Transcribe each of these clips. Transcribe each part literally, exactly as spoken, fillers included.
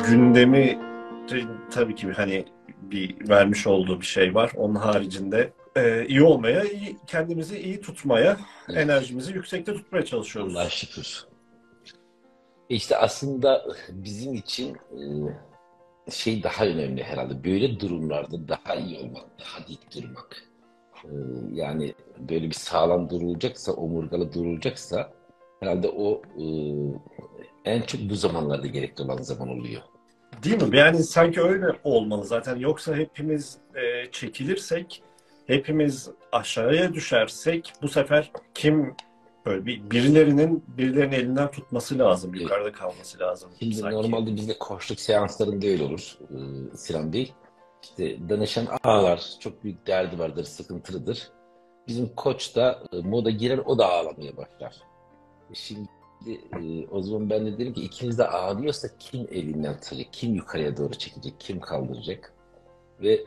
gündemi tabii ki hani bir vermiş olduğu bir şey var. Onun haricinde e, iyi olmaya, iyi, kendimizi iyi tutmaya, Evet. enerjimizi yüksekte tutmaya Allah'a çalışıyoruz. şükür. İşte aslında bizim için e, şey daha önemli herhalde. Böyle durumlarda daha iyi olmak, daha dik durmak. E, Yani böyle bir sağlam durulacaksa, omurgalı durulacaksa herhalde o e, en çok bu zamanlarda gerekli olan zaman oluyor. Değil mi? Yani sanki öyle olmalı zaten. Yoksa hepimiz e, çekilirsek, hepimiz aşağıya düşersek bu sefer kim böyle bir birilerinin birilerinin elinden tutması lazım, Evet. yukarıda kalması lazım Şimdi sanki. normalde bizde koçluk seanslarında öyle olur e, Sinan Bey. İşte danışan ağlar, çok büyük derdi vardır, sıkıntılıdır. Bizim koç da e, moda girer, o da ağlamaya başlar. Şimdi e, o zaman ben de derim ki ikimiz de ağlıyorsa kim elinden tutacak, kim yukarıya doğru çekecek, kim kaldıracak? Ve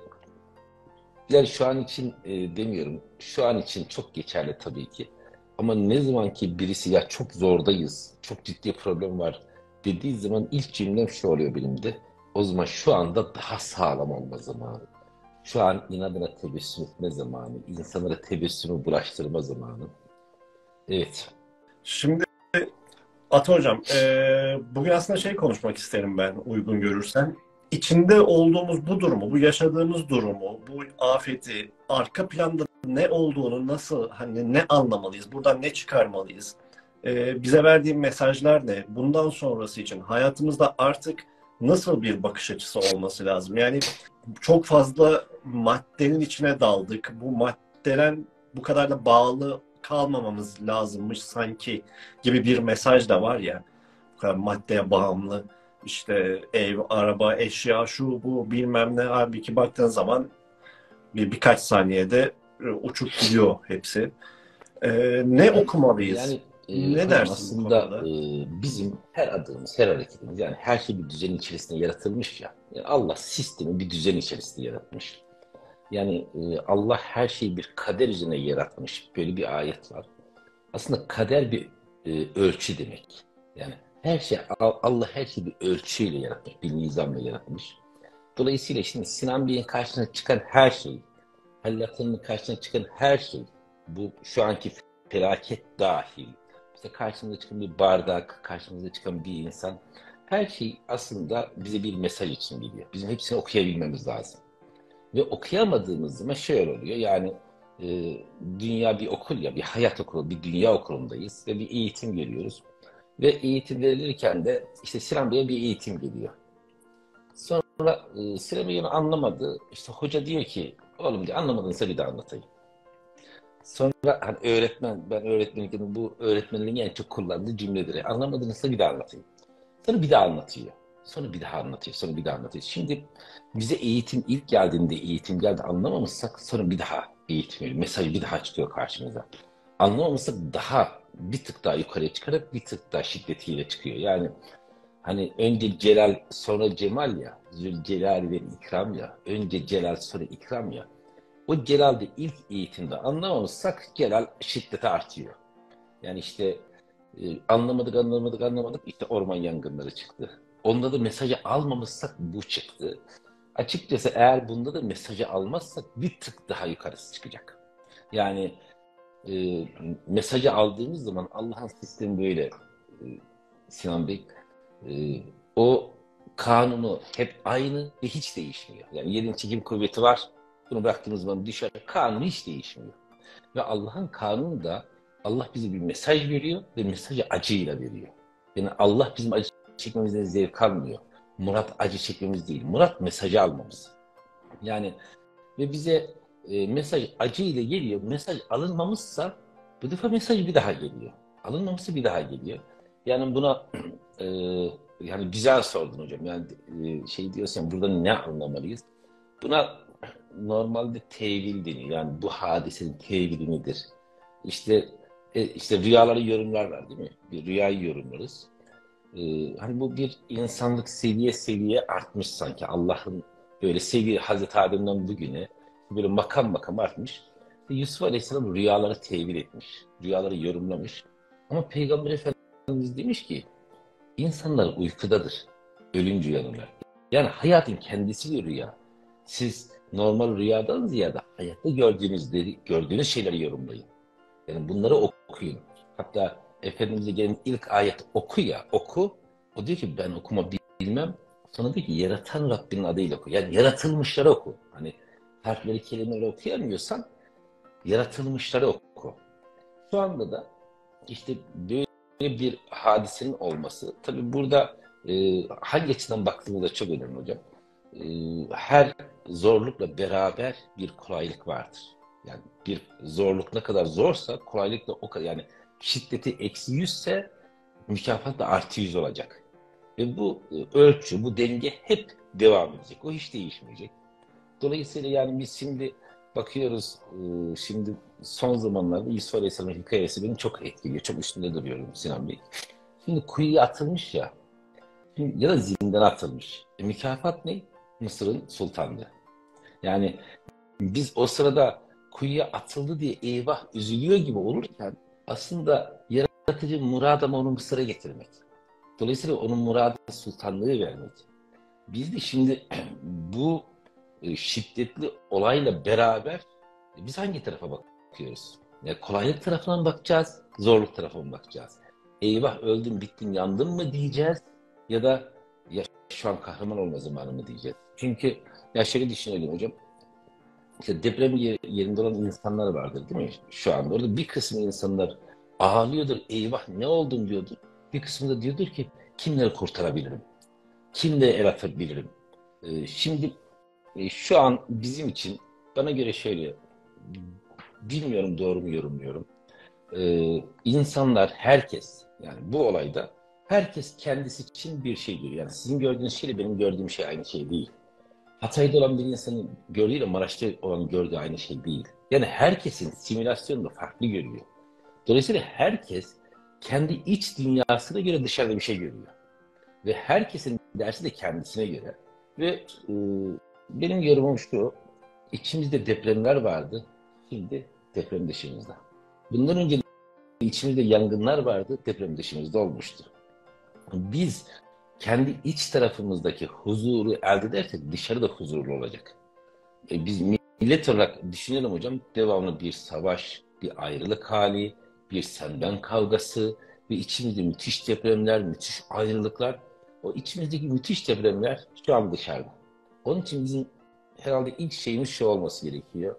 yani şu an için e, demiyorum, şu an için çok geçerli tabii ki. Ama ne zaman ki birisi ya çok zordayız, çok ciddi problem var dediği zaman ilk cümlem şu oluyor benim de. O zaman şu anda daha sağlam olma zamanı. Şu an inadına tebessüm etme zamanı, insanlara tebessümü bulaştırma zamanı. Evet. Şimdi Ata Hocam, eee, bugün aslında şey konuşmak isterim ben uygun görürsen. İçinde olduğumuz bu durumu, bu yaşadığımız durumu, bu afeti, arka planda ne olduğunu nasıl, hani ne anlamalıyız, buradan ne çıkarmalıyız? Eee, bize verdiğin mesajlar ne? Bundan sonrası için hayatımızda artık nasıl bir bakış açısı olması lazım? Yani çok fazla maddenin içine daldık. Bu maddeden bu kadar da bağlı kalmamamız lazımmış sanki gibi bir mesaj da var ya. Bu kadar maddeye bağımlı işte ev, araba, eşya, şu bu bilmem ne. Halbuki baktığın zaman bir birkaç saniyede e, uçup gidiyor hepsi. Ee, ne okumalıyız? Yani e, Ne hocam dersin bu aslında konuda? e, bizim her adımımız, her hareketimiz yani her şey bir düzen içerisinde yaratılmış ya. Yani Allah sistemi bir düzen içerisinde yaratmış. Yani e, Allah her şeyi bir kader üzerine yaratmış. Böyle bir ayet var. Aslında kader bir e, ölçü demek. Yani her şey Allah her şeyi bir ölçüyle yaratmış, bir nizamla yaratmış. Dolayısıyla şimdi Sinan Bey'in karşısına çıkan her şey, Halil Atay'ın karşısına çıkan her şey, bu şu anki felaket dahil, işte karşımıza çıkan bir bardak, karşımıza çıkan bir insan, her şey aslında bize bir mesaj için geliyor. Bizim hepsini okuyabilmemiz lazım. Ve okuyamadığımız zaman şöyle oluyor, yani e, dünya bir okul ya, bir hayat okulu, bir dünya okulundayız ve bir eğitim görüyoruz. Ve eğitim verilirken de işte Sinan Bey'e bir eğitim geliyor. Sonra e, Sinan Bey onu anlamadı. İşte hoca diyor ki, oğlum diyor, anlamadınsa bir daha anlatayım. Sonra hani öğretmen, ben öğretmenliğin bu öğretmenliğin en çok kullandığı cümledir. Anlamadınızsa bir daha anlatayım. Sonra bir daha anlatıyor. Sonra bir daha anlatıyor. Sonra bir daha anlatıyor. Şimdi bize eğitim ilk geldiğinde eğitim geldi anlamamışsak sonra bir daha eğitim veriyor. Mesaj bir daha çıkıyor karşımıza. Anlamamışsak daha bir tık daha yukarıya çıkarak bir tık daha şiddetiyle çıkıyor. Yani hani önce Celal sonra Cemal ya. Zülcelal ve ikram ya. Önce Celal sonra ikram ya. O Celal'de ilk eğitimde anlamamışsak Celal şiddeti artıyor. Yani işte e, anlamadık, anlamadık, anlamadık. İşte orman yangınları çıktı. Onda da mesajı almamışsak bu çıktı. Açıkçası eğer bunda da mesajı almazsak bir tık daha yukarısı çıkacak. Yani e, mesajı aldığımız zaman Allah'ın sistemi böyle e, Sinan Bey. E, O kanunu hep aynı ve hiç değişmiyor. Yani yerin çekim kuvveti var. Bunu bıraktığımız zaman düşer. Kanun hiç değişmiyor. Ve Allah'ın kanunu da Allah bize bir mesaj veriyor ve mesajı acıyla veriyor. Yani Allah bizim acı çekmemizden zevk almıyor. Murat acı çekmemiz değil. Murat mesajı almamız. Yani ve bize e, mesaj acıyla geliyor. Mesaj alınmamışsa bu defa mesaj bir daha geliyor. Alınmamışsa bir daha geliyor. Yani buna e, yani güzel sordun hocam. Yani e, şey diyorsan burada ne anlamalıyız? Buna normalde tevil deniyor. Yani bu hadisenin tevili nedir? İşte e, işte rüyaları yorumlarlar değil mi? Bir rüyayı yorumlarız. Ee, hani bu bir insanlık seviye seviye artmış sanki. Allah'ın böyle seviye Hazreti Adem'den bugüne böyle makam makam artmış. Ve Yusuf Aleyhisselam rüyaları tevil etmiş. Rüyaları yorumlamış. Ama Peygamber Efendimiz demiş ki insanlar uykudadır. ölünce uyanırlar. Yani hayatın kendisi bir rüya. Siz normal rüyadan ziyade hayatta gördüğünüzleri, gördüğünüz şeyleri yorumlayın. Yani bunları okuyun. Hatta Efendimiz'e gelen ilk ayet oku ya, oku. O diyor ki ben okuma bilmem. Sonra diyor ki yaratan Rabbinin adıyla oku. Yani yaratılmışları oku. Hani harfleri, kelimeleri okuyamıyorsan yaratılmışları oku. Şu anda da işte böyle bir hadisenin olması, tabii burada e, hangi açıdan baktığımızda çok önemli hocam. E, her zorlukla beraber bir kolaylık vardır. Yani bir zorluk ne kadar zorsa kolaylık da o kadar, yani şiddeti eksi yüzse mükafat da artı yüz olacak. Ve bu e, ölçü, bu denge hep devam edecek. O hiç değişmeyecek. Dolayısıyla yani biz şimdi bakıyoruz, e, şimdi son zamanlarda Yusuf Aleyhisselam'ın hikayesi beni çok etkiliyor. Çok üstünde duruyorum Sinan Bey. Şimdi kuyuya atılmış ya, şimdi, ya da zindana atılmış. E, mükafat ne? Mısır'ın sultanlığı. Yani biz o sırada kuyuya atıldı diye eyvah üzülüyor gibi olurken aslında yaratıcı muradı onu Mısır'a getirmek. Dolayısıyla onun muradı sultanlığı vermek. Biz de şimdi bu e, şiddetli olayla beraber e, biz hangi tarafa bakıyoruz? Ya kolaylık tarafına mı bakacağız, zorluk tarafına mı bakacağız? Eyvah öldüm, bittim, yandım mı diyeceğiz? Ya da ya şu an kahraman olma zamanı mı diyeceğiz? Çünkü ya şöyle düşünelim hocam. İşte deprem yerinde olan insanlar vardır değil mi? Şu anda orada bir kısmı insanlar ağlıyordur, eyvah ne oldum diyordur. Bir kısmı da diyordur ki kimleri kurtarabilirim? Kimle el atabilirim? Ee, şimdi e, şu an bizim için bana göre şöyle, bilmiyorum doğru mu yorumluyorum. Ee, insanlar, herkes, yani bu olayda herkes kendisi için bir şey görüyor. Yani sizin gördüğünüz şeyle benim gördüğüm şey aynı şey değil. Hatay'da olan bir insanın gördüğüyle Maraş'ta olan gördüğü aynı şey değil. Yani herkesin simülasyonunu farklı görüyor. Dolayısıyla herkes kendi iç dünyasına göre dışarıda bir şey görüyor. Ve herkesin dersi de kendisine göre. Ve e, benim yorumum şu, içimizde depremler vardı, şimdi deprem dışımızda. Bundan önce içimizde yangınlar vardı, deprem dışımızda olmuştu. Biz kendi iç tarafımızdaki huzuru elde edersek dışarıda huzurlu olacak. E, biz millet olarak düşünelim hocam, devamlı bir savaş, bir ayrılık hali, bir sen ben kavgası ve içimizde müthiş depremler, müthiş ayrılıklar. O içimizdeki müthiş depremler şu an dışarıda. Onun için bizim herhalde ilk şeyimiz şu olması gerekiyor.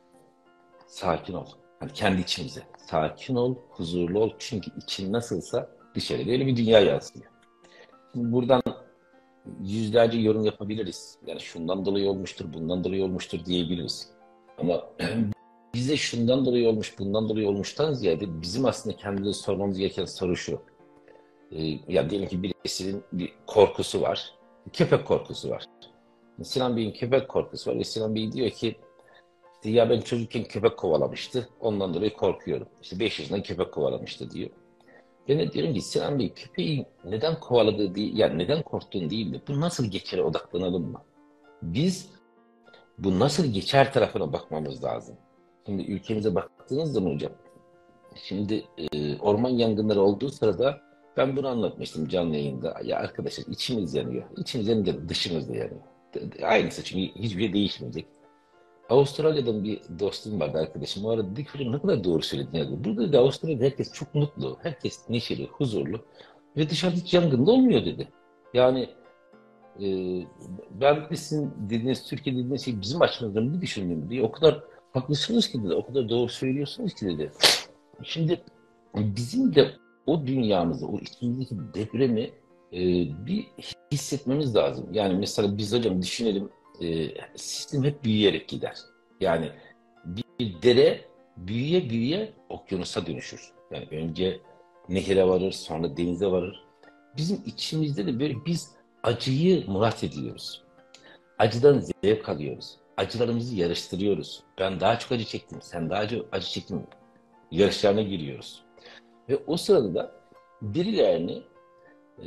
Sakin ol. Hani kendi içimize. Sakin ol, huzurlu ol. Çünkü için nasılsa dışarıda öyle bir dünya yansıyor. Şimdi buradan yüzlerce yorum yapabiliriz. Yani şundan dolayı olmuştur, bundan dolayı olmuştur diyebiliriz. Ama bize şundan dolayı olmuş, bundan dolayı olmuştan ziyade bizim aslında kendimize sormamız gereken soru şu. Ee, ya diyelim ki birisinin bir korkusu var. Köpek korkusu var. Sinan Bey'in köpek korkusu var ve Sinan Bey diyor ki işte ya ben çocukken köpek kovalamıştı. Ondan dolayı korkuyorum. İşte beş yaşında köpek kovalamıştı diyor. Ben de diyorum ki Sinan Bey köpeği neden kovaladığı değil, yani neden korktuğun değil de bu nasıl geçere odaklanalım mı? Biz bu nasıl geçer tarafına bakmamız lazım. Şimdi ülkemize baktığınız zaman hocam, şimdi e, orman yangınları olduğu sırada ben bunu anlatmıştım canlı yayında. Ya arkadaşlar içimiz yanıyor. İçimiz yanınca dışımız da yanıyor. Aynısı çünkü hiçbir şey değişmeyecek. Avustralya'dan bir dostum vardı arkadaşım. O arada dedi ki hocam ne kadar doğru söyledin. Yani. Burada da Avustralya'da herkes çok mutlu. Herkes neşeli, huzurlu. Ve dışarıda hiç yangında olmuyor dedi. Yani e, ben de sizin dediğiniz, Türkiye dediğiniz şey bizim açımızdan bir düşündüm diye. O kadar haklısınız ki dedi. O kadar doğru söylüyorsunuz ki dedi. Şimdi bizim de o dünyamızı, o içimizdeki depremi e, bir hissetmemiz lazım. Yani mesela biz hocam düşünelim, e, sistem hep büyüyerek gider. Yani bir dere büyüye büyüye okyanusa dönüşür. Yani önce nehire varır, sonra denize varır. Bizim içimizde de böyle biz acıyı murat ediyoruz. Acıdan zevk alıyoruz. Acılarımızı yarıştırıyoruz. Ben daha çok acı çektim, sen daha çok acı çektin. Yarışlarına giriyoruz. Ve o sırada da birilerini e,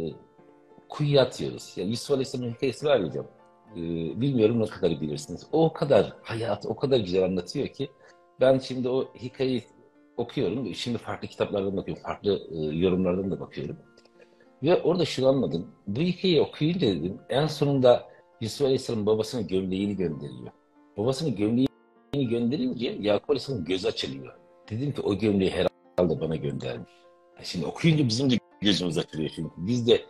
kuyuya atıyoruz. Yani Yusuf Aleyhisselam'ın hikayesi var ya hocam. E, bilmiyorum ne kadar bilirsiniz. O kadar hayatı o kadar güzel anlatıyor ki ben şimdi o hikayeyi okuyorum. Şimdi farklı kitaplardan bakıyorum. Farklı e, yorumlardan da bakıyorum. Ve orada şunu anladım. Bu hikayeyi okuyunca dedim en sonunda Yusuf Aleyhisselam babasının gömleğini gönderiyor. Babasının gömleğini gönderince Yakup Aleyhisselam'ın gözü açılıyor. Dedim ki o gömleği herhalde bana göndermiş. Şimdi okuyunca bizim de gözümüz açılıyor çünkü. Biz de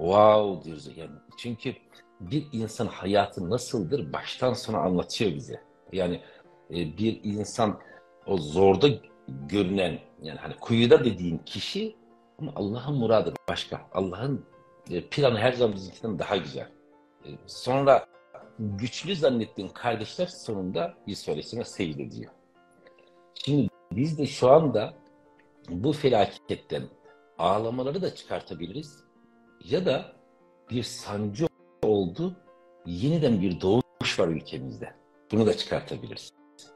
wow diyoruz. Yani çünkü bir insan hayatı nasıldır baştan sona anlatıyor bize. Yani e, bir insan o zorda görünen yani hani kuyuda dediğin kişi ama Allah'ın muradı başka. Allah'ın e, planı her zaman bizimkinden daha güzel. E, sonra güçlü zannettiğin kardeşler sonunda Yusuf Aleyhisselam'a secde ediyor. Şimdi biz de şu anda bu felaketten ağlamaları da çıkartabiliriz. Ya da bir sancı oldu, yeniden bir doğuş var ülkemizde. Bunu da çıkartabiliriz.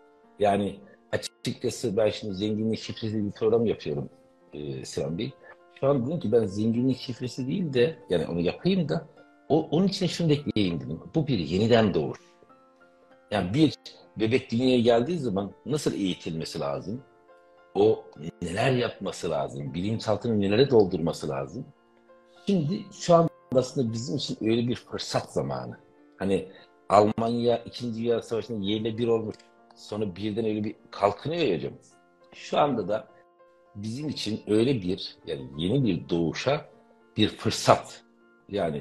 Yani açıkçası ben şimdi zenginlik şifresi bir program yapıyorum e, Sinan Bey. Şu an dedim ki ben zenginlik şifresi değil de yani onu yapayım da o, onun için şunu da ekleyeyim dedim. Bu bir yeniden doğuş. Yani bir bebek dünyaya geldiği zaman nasıl eğitilmesi lazım? O neler yapması lazım? Bilinçaltını nelere doldurması lazım? Şimdi şu an aslında bizim için öyle bir fırsat zamanı. Hani Almanya İkinci Dünya Savaşı'nda yerle bir olmuş. Sonra birden öyle bir kalkınıyor ya hocam. Şu anda da bizim için öyle bir yani yeni bir doğuşa bir fırsat. Yani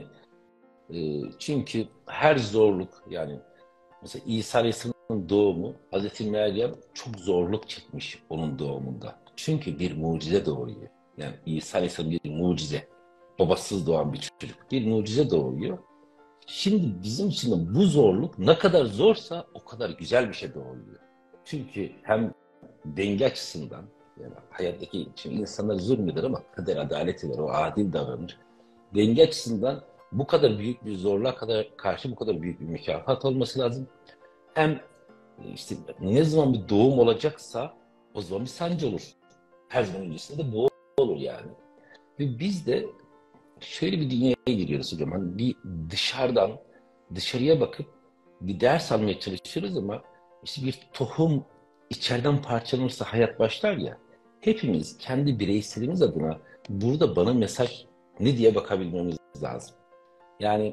e, çünkü her zorluk yani mesela İsa Aleyhisselam'ın doğumu Hazreti Meryem çok zorluk çekmiş onun doğumunda. Çünkü bir mucize doğuyor. Yani İsa Aleyhisselam bir mucize. Babasız doğan bir çocuk. Bir mucize doğuyor. Şimdi bizim için de bu zorluk ne kadar zorsa o kadar güzel bir şey doğuyor. Çünkü hem denge açısından yani hayattaki şimdi insanlar zulmeder ama kader adalet eder, o adil davranır. Denge açısından bu kadar büyük bir zorluğa kadar karşı bu kadar büyük bir mükafat olması lazım. Hem işte ne zaman bir doğum olacaksa o zaman bir sancı olur. Her zaman öncesinde bu olur yani. Ve biz de şöyle bir dünyaya giriyoruz hocam. Hani bir dışarıdan dışarıya bakıp bir ders almaya çalışıyoruz ama işte bir tohum içeriden parçalanırsa hayat başlar ya. Hepimiz kendi bireyselimiz adına burada bana mesaj ne diye bakabilmemiz lazım. Yani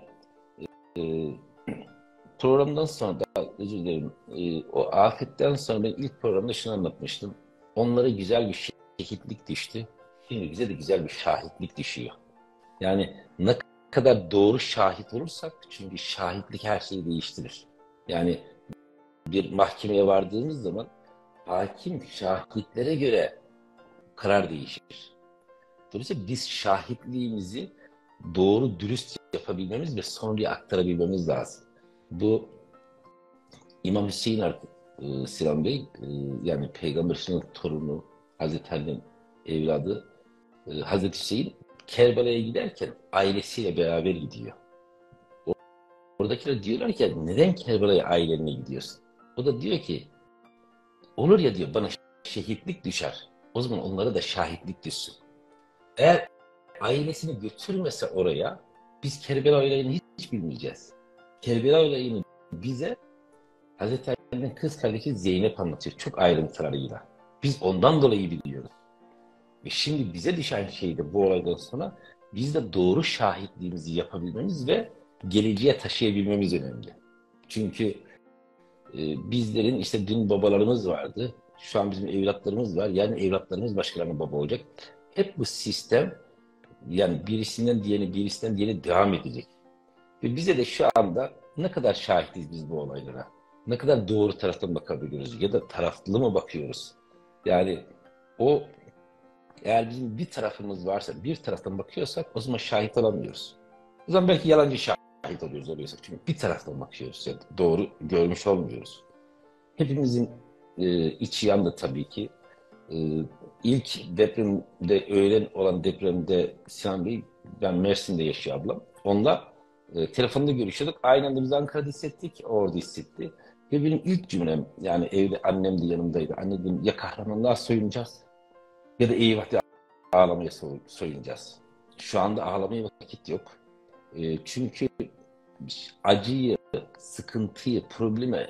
e, programdan sonra da özür dilerim e, o afetten sonra ben ilk programda şunu anlatmıştım. Onlara güzel bir şehitlik düştü. Şimdi bize de güzel bir şahitlik düşüyor. Yani ne kadar doğru şahit olursak çünkü şahitlik her şeyi değiştirir. Yani bir mahkemeye vardığımız zaman hakim şahitlere göre karar değişir. Dolayısıyla biz şahitliğimizi doğru dürüst yapabilmemiz ve sonraya aktarabilmemiz lazım. Bu İmam Hüseyin artık e, Sinan Bey e, yani Peygamberimizin torunu Hazreti Ali'nin evladı e, Hazreti Hüseyin Kerbela'ya giderken ailesiyle beraber gidiyor. Oradakiler diyorlar ki neden Kerbela'ya ailenle gidiyorsun? O da diyor ki olur ya diyor bana şehitlik düşer. O zaman onlara da şahitlik düşsün. Eğer ailesini götürmese oraya biz Kerbela olayını hiç, hiç bilmeyeceğiz. Kerbela olayını bize Hazreti Ali'nin kız kardeşi Zeynep anlatıyor çok ayrıntılarıyla. Biz ondan dolayı biliyoruz. Ve şimdi bize düşen şey de bu olaydan sonra biz de doğru şahitliğimizi yapabilmemiz ve geleceğe taşıyabilmemiz önemli. Çünkü e, bizlerin işte dün babalarımız vardı. Şu an bizim evlatlarımız var. Yani evlatlarımız başkalarına baba olacak. Hep bu sistem yani birisinden diğerine birisinden diğerine devam edecek. Ve bize de şu anda ne kadar şahitiz biz bu olaylara? Ne kadar doğru taraftan bakabiliyoruz? Ya da taraflı mı bakıyoruz? Yani o eğer bizim bir tarafımız varsa, bir taraftan bakıyorsak o zaman şahit olamıyoruz. O zaman belki yalancı şahit oluyoruz oluyorsak. Çünkü bir taraftan bakıyoruz. Yani doğru görmüş olmuyoruz. Hepimizin e, içi yandı tabii ki. E, ilk depremde, öğlen olan depremde Sinan Bey, ben Mersin'de yaşıyor ablam. Onunla e, telefonda görüşüyorduk. Aynı anda biz Ankara'da hissettik, orada hissetti. Ve benim ilk cümlem, yani evde annem de yanımdaydı. Anne dedim ya kahramanlığa soyunacağız ya da eyvah diye ağlamaya soyunacağız. Şu anda ağlamaya vakit yok. E, çünkü acıyı, sıkıntıyı, problemi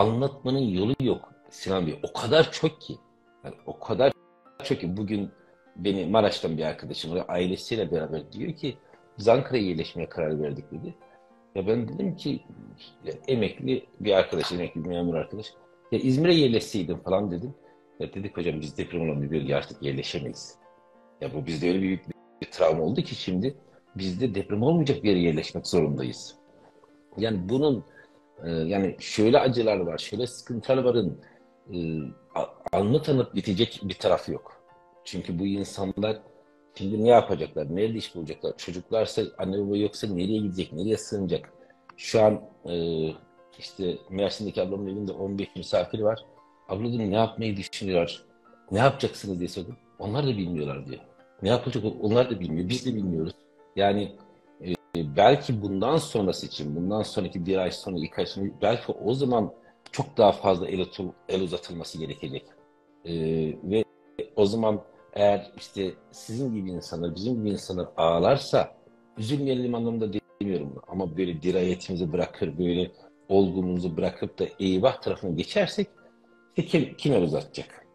anlatmanın yolu yok Sinan Bey. O kadar çok ki. Yani o kadar çok ki bugün beni Maraş'tan bir arkadaşım ve ailesiyle beraber diyor ki biz Ankara'ya yerleşmeye karar verdik dedi. Ya ben dedim ki ya emekli bir arkadaş, emekli bir memur arkadaş. Ya İzmir'e yerleşseydim falan dedim. Ya dedik hocam biz deprem olan bir bölgeye artık yerleşemeyiz. Ya bu bizde öyle büyük bir, bir travma oldu ki şimdi biz de deprem olmayacak bir yere yerleşmek zorundayız. Yani bunun e, yani şöyle acılar var, şöyle sıkıntılar varın e, a- anlatanıp bitecek bir tarafı yok. Çünkü bu insanlar şimdi ne yapacaklar, nerede iş bulacaklar? Çocuklarsa anne baba yoksa nereye gidecek, nereye sığınacak? Şu an e, işte Mersin'deki ablamın evinde on beş misafir var. Abla dedim ne yapmayı düşünüyorlar? Ne yapacaksınız diye sordum. Onlar da bilmiyorlar diyor. Ne yapacak onlar da bilmiyor, biz de bilmiyoruz. Yani belki bundan sonrası için, bundan sonraki bir ay sonra, iki ay sonra, belki o zaman çok daha fazla el, atul, el uzatılması gerekecek. Ee, ve o zaman eğer işte sizin gibi insanlar, bizim gibi insanlar ağlarsa, üzülmeyelim anlamında demiyorum bunu. Ama böyle dirayetimizi bırakır, böyle olgunluğumuzu bırakıp da eyvah tarafına geçersek, işte kim, kim el uzatacak?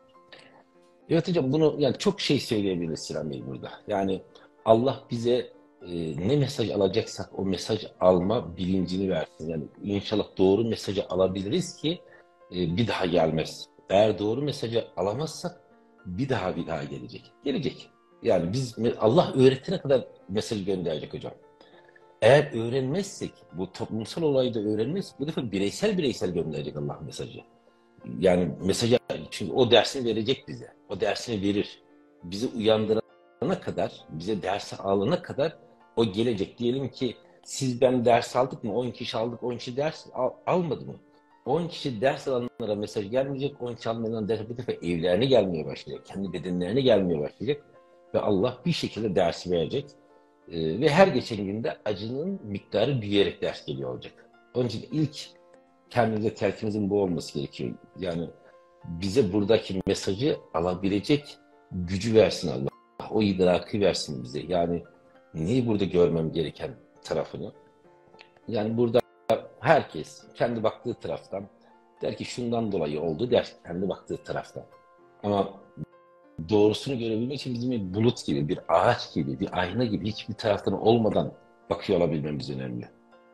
Evet hocam bunu yani çok şey söyleyebiliriz Sinan Bey burada. Yani Allah bize e, ne mesaj alacaksak o mesaj alma bilincini versin. Yani inşallah doğru mesajı alabiliriz ki e, bir daha gelmez. Eğer doğru mesajı alamazsak bir daha bir daha gelecek. Gelecek. Yani biz Allah öğretene kadar mesaj gönderecek hocam. Eğer öğrenmezsek bu toplumsal olayı da öğrenmezsek bu defa bireysel bireysel gönderecek Allah mesajı. Yani mesajı çünkü o dersini verecek bize. O dersini verir. Bizi uyandırana kadar, bize dersi alana kadar o gelecek. Diyelim ki siz ben ders aldık mı? on kişi aldık, on kişi ders al, almadı mı? on kişi ders alanlara mesaj gelmeyecek. on kişi almayan ders bu defa evlerine gelmeye başlayacak. Kendi bedenlerine gelmeye başlayacak. Ve Allah bir şekilde dersi verecek. Ee, ve her geçen günde acının miktarı büyüyerek ders geliyor olacak. Onun için ilk kendimize telkinimizin bu olması gerekiyor. Yani bize buradaki mesajı alabilecek gücü versin Allah. O idraki versin bize. Yani neyi burada görmem gereken tarafını. Yani burada herkes kendi baktığı taraftan der ki şundan dolayı oldu der kendi baktığı taraftan. Ama doğrusunu görebilmek için bizim bir bulut gibi, bir ağaç gibi, bir ayna gibi hiçbir taraftan olmadan bakıyor olabilmemiz önemli.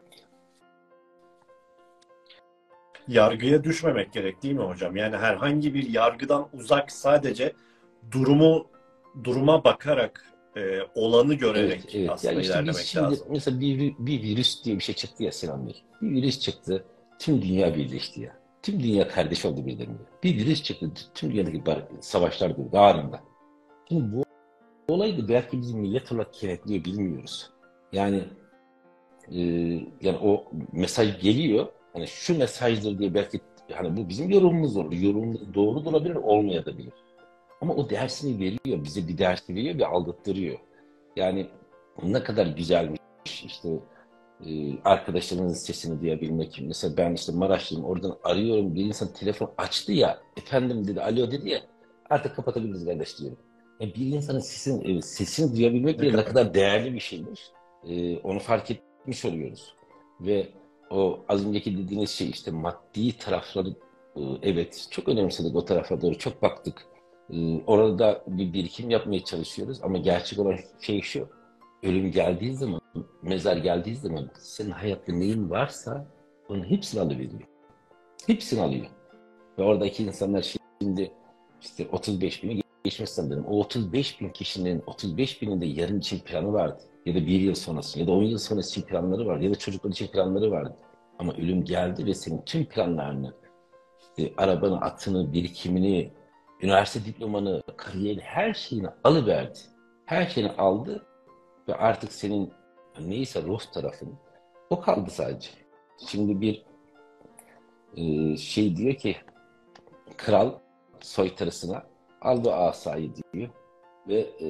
Yargıya düşmemek gerek değil mi hocam? Yani herhangi bir yargıdan uzak, sadece durumu duruma bakarak, e, olanı Evet, görerek evet. Ya aslında işte biz ilerlemek şimdi lazım. mesela bir, bir virüs diye bir şey çıktı ya Sinan Bey. Bir virüs çıktı, tüm dünya birleşti ya. Tüm dünya kardeş oldu birdenbire. Bir virüs çıktı, tüm dünyadaki bar- savaşlar durdu anında. Şimdi bu olayı da belki bizim millet olarak kenetliyor, bilmiyoruz. Yani e, yani o mesaj geliyor, hani şu mesajdır diye belki hani bu bizim yorumumuz olur. Yorum doğru da olabilir, olmayabilir. Ama o dersini veriyor, bize bir dersi veriyor ve aldattırıyor. Yani ne kadar güzelmiş işte e, arkadaşlarınızın sesini duyabilmek. Mesela ben işte Maraşlıyım, oradan arıyorum, bir insan telefon açtı ya, efendim dedi, alo dedi ya, artık kapatabiliriz kardeş diyorum. Ya bir insanın sesin, e, sesini duyabilmek Ne bile ne kadar kadar değerli bir şeymiş. E, onu fark etmiş oluyoruz. Ve o az önceki dediğiniz şey işte maddi tarafları e, evet çok önemsedik, o tarafa doğru çok baktık. E, orada bir birikim yapmaya çalışıyoruz ama gerçek olan şey şu: ölüm geldiği zaman, mezar geldiği zaman senin hayatta neyin varsa onun hepsini alıveriyor. Hepsini alıyor. Ve oradaki insanlar şimdi işte otuz beş bini geçmiş sanırım. O otuz beş bin kişinin otuz beş bininde yarın için planı vardı. Ya da bir yıl sonrası ya da on yıl sonrası için planları vardı. Ya da çocuklar için planları vardı. Ama ölüm geldi ve senin tüm planlarını, işte arabanı, atını, birikimini, üniversite diplomanı, kariyerini, her şeyini alıverdi. Her şeyini aldı ve artık senin neyse ruh tarafın o kaldı sadece. Şimdi bir e, şey diyor ki kral soytarısına al bu asayı diyor ve e,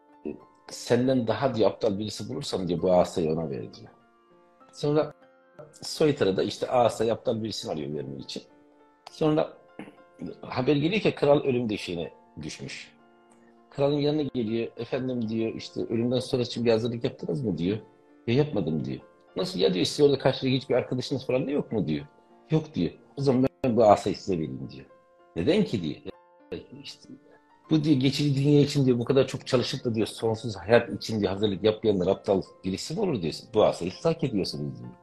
senden daha diyor aptal birisi bulursam diyor bu asayı ona ver diyor. Sonra soytarı da işte asayı aptal birisini arıyor vermek için. Sonra haber geliyor ki kral ölüm döşeğine düşmüş. Kralın yanına geliyor. Efendim diyor işte ölümden sonra için bir hazırlık yaptınız mı diyor. Ya yapmadım diyor. Nasıl ya diyor, siz orada karşıda hiçbir arkadaşınız falan da yok mu diyor. Yok diyor. O zaman ben bu asayı size vereyim diyor. Neden ki diyor. Ya işte Bu diyor geçici dünya için diyor bu kadar çok çalışıp da diyor sonsuz hayat için diyor hazırlık yapmayanlar aptal birisi mi olur diyorsun. Bu asayı hak ediyorsunuz diyor.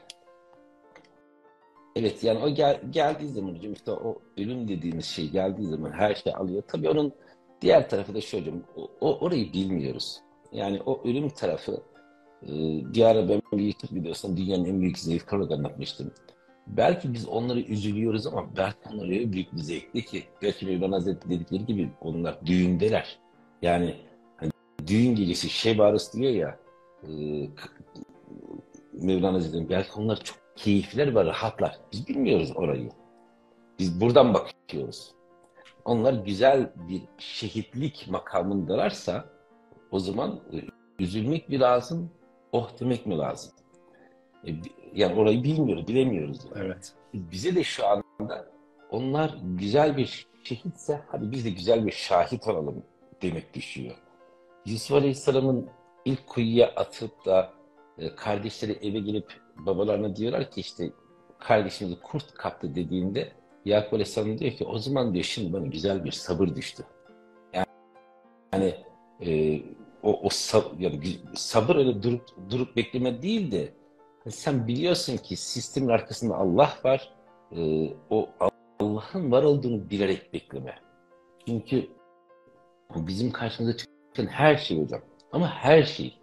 Evet yani o gel, geldiği zaman hocam işte o ölüm dediğimiz şey geldiği zaman her şey alıyor. Tabii onun diğer tarafı da şu hocam o, o- orayı bilmiyoruz. Yani o ölüm tarafı e, bir ara ben bir YouTube videosunda dünyanın en büyük zevk olarak anlatmıştım. Belki biz onları üzülüyoruz ama belki onlar öyle büyük bir zevkli ki belki Mevlana Hazretleri dedikleri gibi onlar düğündeler. Yani hani düğün gecesi Şeb Arası diyor ya e, Mevlana Hazretleri belki onlar çok keyifler ve rahatlar. Biz bilmiyoruz orayı. Biz buradan bakıyoruz. Onlar güzel bir şehitlik makamındalarsa o zaman e, üzülmek mi lazım, oh demek mi lazım? E, yani orayı bilmiyoruz, bilemiyoruz. Yani. Evet. Bize de şu anda onlar güzel bir şehitse hadi biz de güzel bir şahit olalım demek düşüyor. Yusuf Aleyhisselam'ın ilk kuyuya atıp da e, kardeşleri eve gelip babalarına diyorlar ki işte kardeşimizi kurt kaptı dediğinde Yakup Aleyhisselam diyor ki o zaman diyor şimdi bana güzel bir sabır düştü. Yani e, o, o sab yani sabır öyle durup durup bekleme değil de sen biliyorsun ki sistemin arkasında Allah var. E, o Allah'ın var olduğunu bilerek bekleme. Çünkü bizim karşımıza çıkan her şey hocam. Ama her şey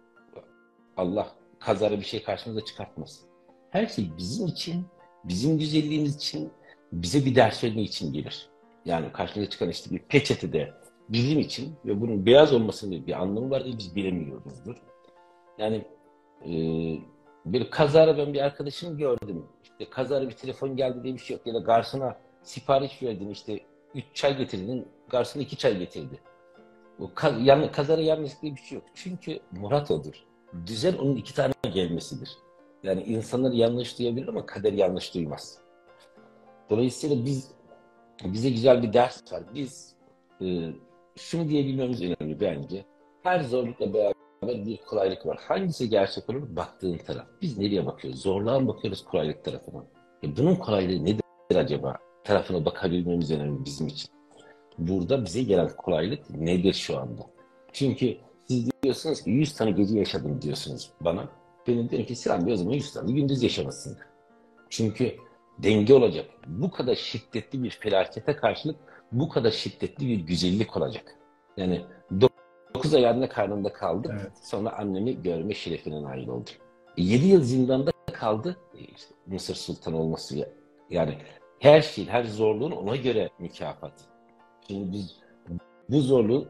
Allah kazara bir şey karşımıza çıkartmaz. Her şey bizim için, bizim güzelliğimiz için, bize bir ders verme için gelir. Yani karşımıza çıkan işte bir peçetede bizim için ve bunun beyaz olmasının bir anlamı var diye biz bilemiyoruzdur. Yani e, bir kazara ben bir arkadaşım gördüm. İşte kazara bir telefon geldi diye bir şey yok. Ya da garsona sipariş verdin işte üç çay getirdin, garson iki çay getirdi. O kaz, yan, kazara yanlış diye bir şey yok. Çünkü murat odur. Düzen onun iki tane gelmesidir. Yani insanlar yanlış duyabilir ama kader yanlış duymaz. Dolayısıyla biz bize güzel bir ders var. Biz e, şunu diyebilmemiz önemli bence. Her zorlukla beraber bir kolaylık var. Hangisi gerçek olur? Baktığın taraf. Biz nereye bakıyoruz? Zorluğa mı bakıyoruz, kolaylık tarafına? E, bunun kolaylığı nedir acaba? Tarafına bakabilmemiz önemli bizim için. Burada bize gelen kolaylık nedir şu anda? Çünkü siz diyorsunuz ki yüz tane gece yaşadım diyorsunuz bana. Benim diyorum ki Sinan Bey o zaman yüz tane gündüz yaşamasın. Çünkü denge olacak. Bu kadar şiddetli bir felakete karşılık bu kadar şiddetli bir güzellik olacak. Yani dokuz ay anne karnında kaldık. Evet. Sonra annemi görme şerefine nail oldum. E, yedi yıl zindanda kaldı. E, işte Mısır Sultanı olması ya. Yani her şey, her zorluğun ona göre mükafat. Şimdi biz bu zorluğu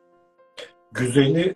Güzeli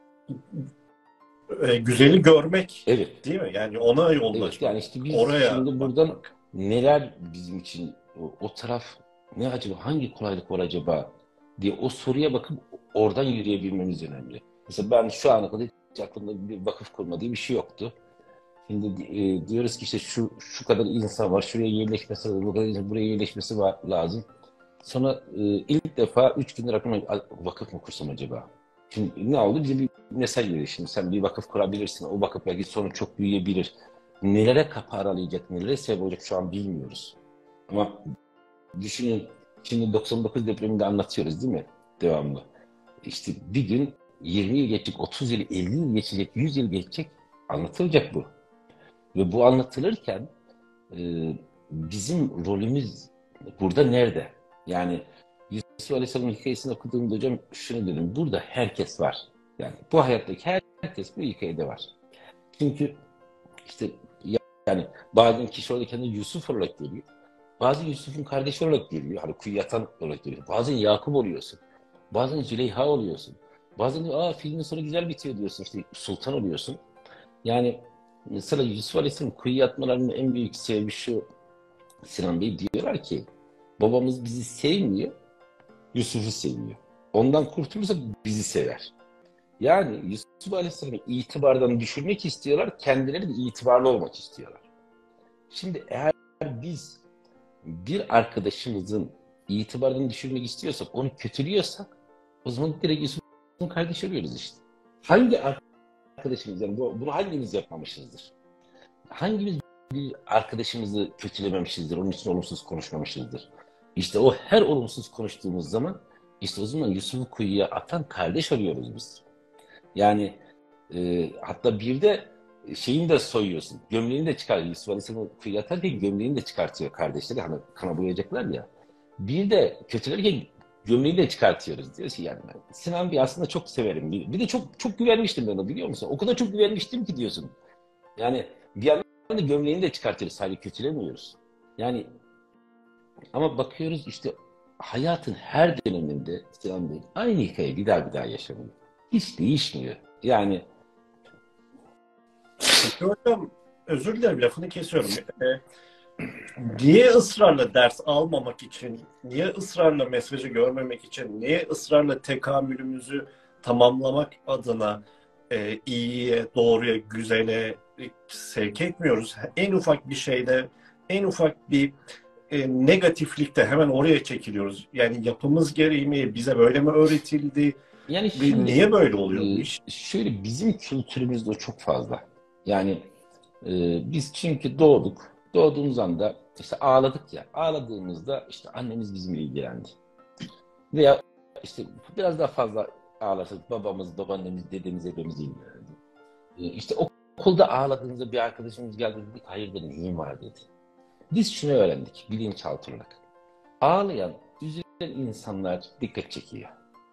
e, güzeli görmek evet, değil mi? Yani ona evet yani yoğunlaşmak. işte biz Oraya şimdi buradan bakmak. neler bizim için o, o taraf ne acaba hangi kolaylık var acaba diye o soruya bakıp oradan yürüyebilmemiz önemli. Mesela ben şu ana kadar hiç aklımda bir vakıf kurma diye bir şey yoktu. Şimdi e, diyoruz ki işte şu şu kadar insan var, şuraya yerleşmesi lazım, bu kadar insan buraya yerleşmesi var, lazım. Sonra e, ilk defa üç gündür aklıma vakıf mı kursam acaba? Şimdi ne oldu? Bize bir mesaj veriyor. Şimdi sen bir vakıf kurabilirsin. O vakıf belki sonra çok büyüyebilir. Nelere kapı aralayacak, nelere sebep olacak şu an bilmiyoruz. Ama düşünün, şimdi doksan dokuz depreminde anlatıyoruz değil mi? Devamlı. İşte bir gün yirmi yıl geçecek, otuz yıl, elli yıl geçecek, yüz yıl geçecek. Anlatılacak bu. Ve bu anlatılırken e, bizim rolümüz burada nerede? Yani Yusuf Aleyhisselam'ın hikayesini okuduğumda hocam şunu dedim. Burada herkes var. Yani bu hayattaki herkes bu hikayede var. Çünkü işte yani bazen kişi orada kendini Yusuf olarak görüyor. Bazen Yusuf'un kardeşi olarak görüyor. Hani kuyu yatan olarak görüyor. Bazen Yakup oluyorsun. Bazen Züleyha oluyorsun. Bazen diyor, aa filmin sonu güzel bitiyor diyorsun. İşte sultan oluyorsun. Yani mesela Yusuf Aleyhisselam kuyu yatmalarının en büyük sebebi şu Sinan Bey diyorlar ki babamız bizi sevmiyor, Yusuf'u seviyor. Ondan kurtulursa bizi sever. Yani Yusuf Aleyhisselam'ı itibardan düşürmek istiyorlar, kendileri de itibarlı olmak istiyorlar. Şimdi eğer biz bir arkadaşımızın itibarını düşürmek istiyorsak, onu kötülüyorsak o zaman direkt Yusuf'un kardeşi oluyoruz işte. Hangi arkadaşımız, yani bu, bunu hangimiz yapmamışızdır? Hangimiz bir arkadaşımızı kötülememişizdir, onun için olumsuz konuşmamışızdır? İşte o her olumsuz konuştuğumuz zaman İşte o zaman Yusuf'u kuyuya atan kardeş arıyoruz biz. Yani e, hatta bir de şeyini de soyuyorsun. Gömleğini de çıkar. Yusuf Aleyhisselam'ı kuyuya atarken gömleğini de çıkartıyor kardeşleri. Hani kana boyayacaklar ya. Bir de kötülerken gömleği de çıkartıyoruz. Diyor ki yani ben Sinan Bey aslında çok severim. Bir, bir de çok çok güvenmiştim ben ona, biliyor musun? O kadar çok güvenmiştim ki diyorsun. Yani bir yandan da gömleğini de çıkartıyoruz. Sadece kötülemiyoruz. Yani ama bakıyoruz işte hayatın her döneminde Sinan Bey aynı hikaye bir daha bir daha yaşanıyor. Hiç değişmiyor. Yani Peki hocam, özür dilerim lafını kesiyorum. Ee, niye ısrarla ders almamak için, niye ısrarla mesajı görmemek için, niye ısrarla tekamülümüzü tamamlamak adına e, iyiye, doğruya, güzele e, sevk etmiyoruz? En ufak bir şeyde, en ufak bir e, negatiflikte hemen oraya çekiliyoruz. Yani yapımız gereği mi, bize böyle mi öğretildi? yani Ve şimdi niye böyle e, oluyor bu iş? şöyle bizim kültürümüzde o çok fazla. Yani e, biz çünkü doğduk. Doğduğumuz anda işte ağladık ya. Ağladığımızda işte annemiz bizimle ilgilendi. Veya işte biraz daha fazla ağlarsak babamız, babaannemiz, dedemiz, ebemiz ilgilendi. E, işte okulda ağladığımızda bir arkadaşımız geldi, dedi hayırdır neyin var dedi. Biz şunu öğrendik bilinçaltı olarak. Ağlayan, üzülen insanlar dikkat çekiyor.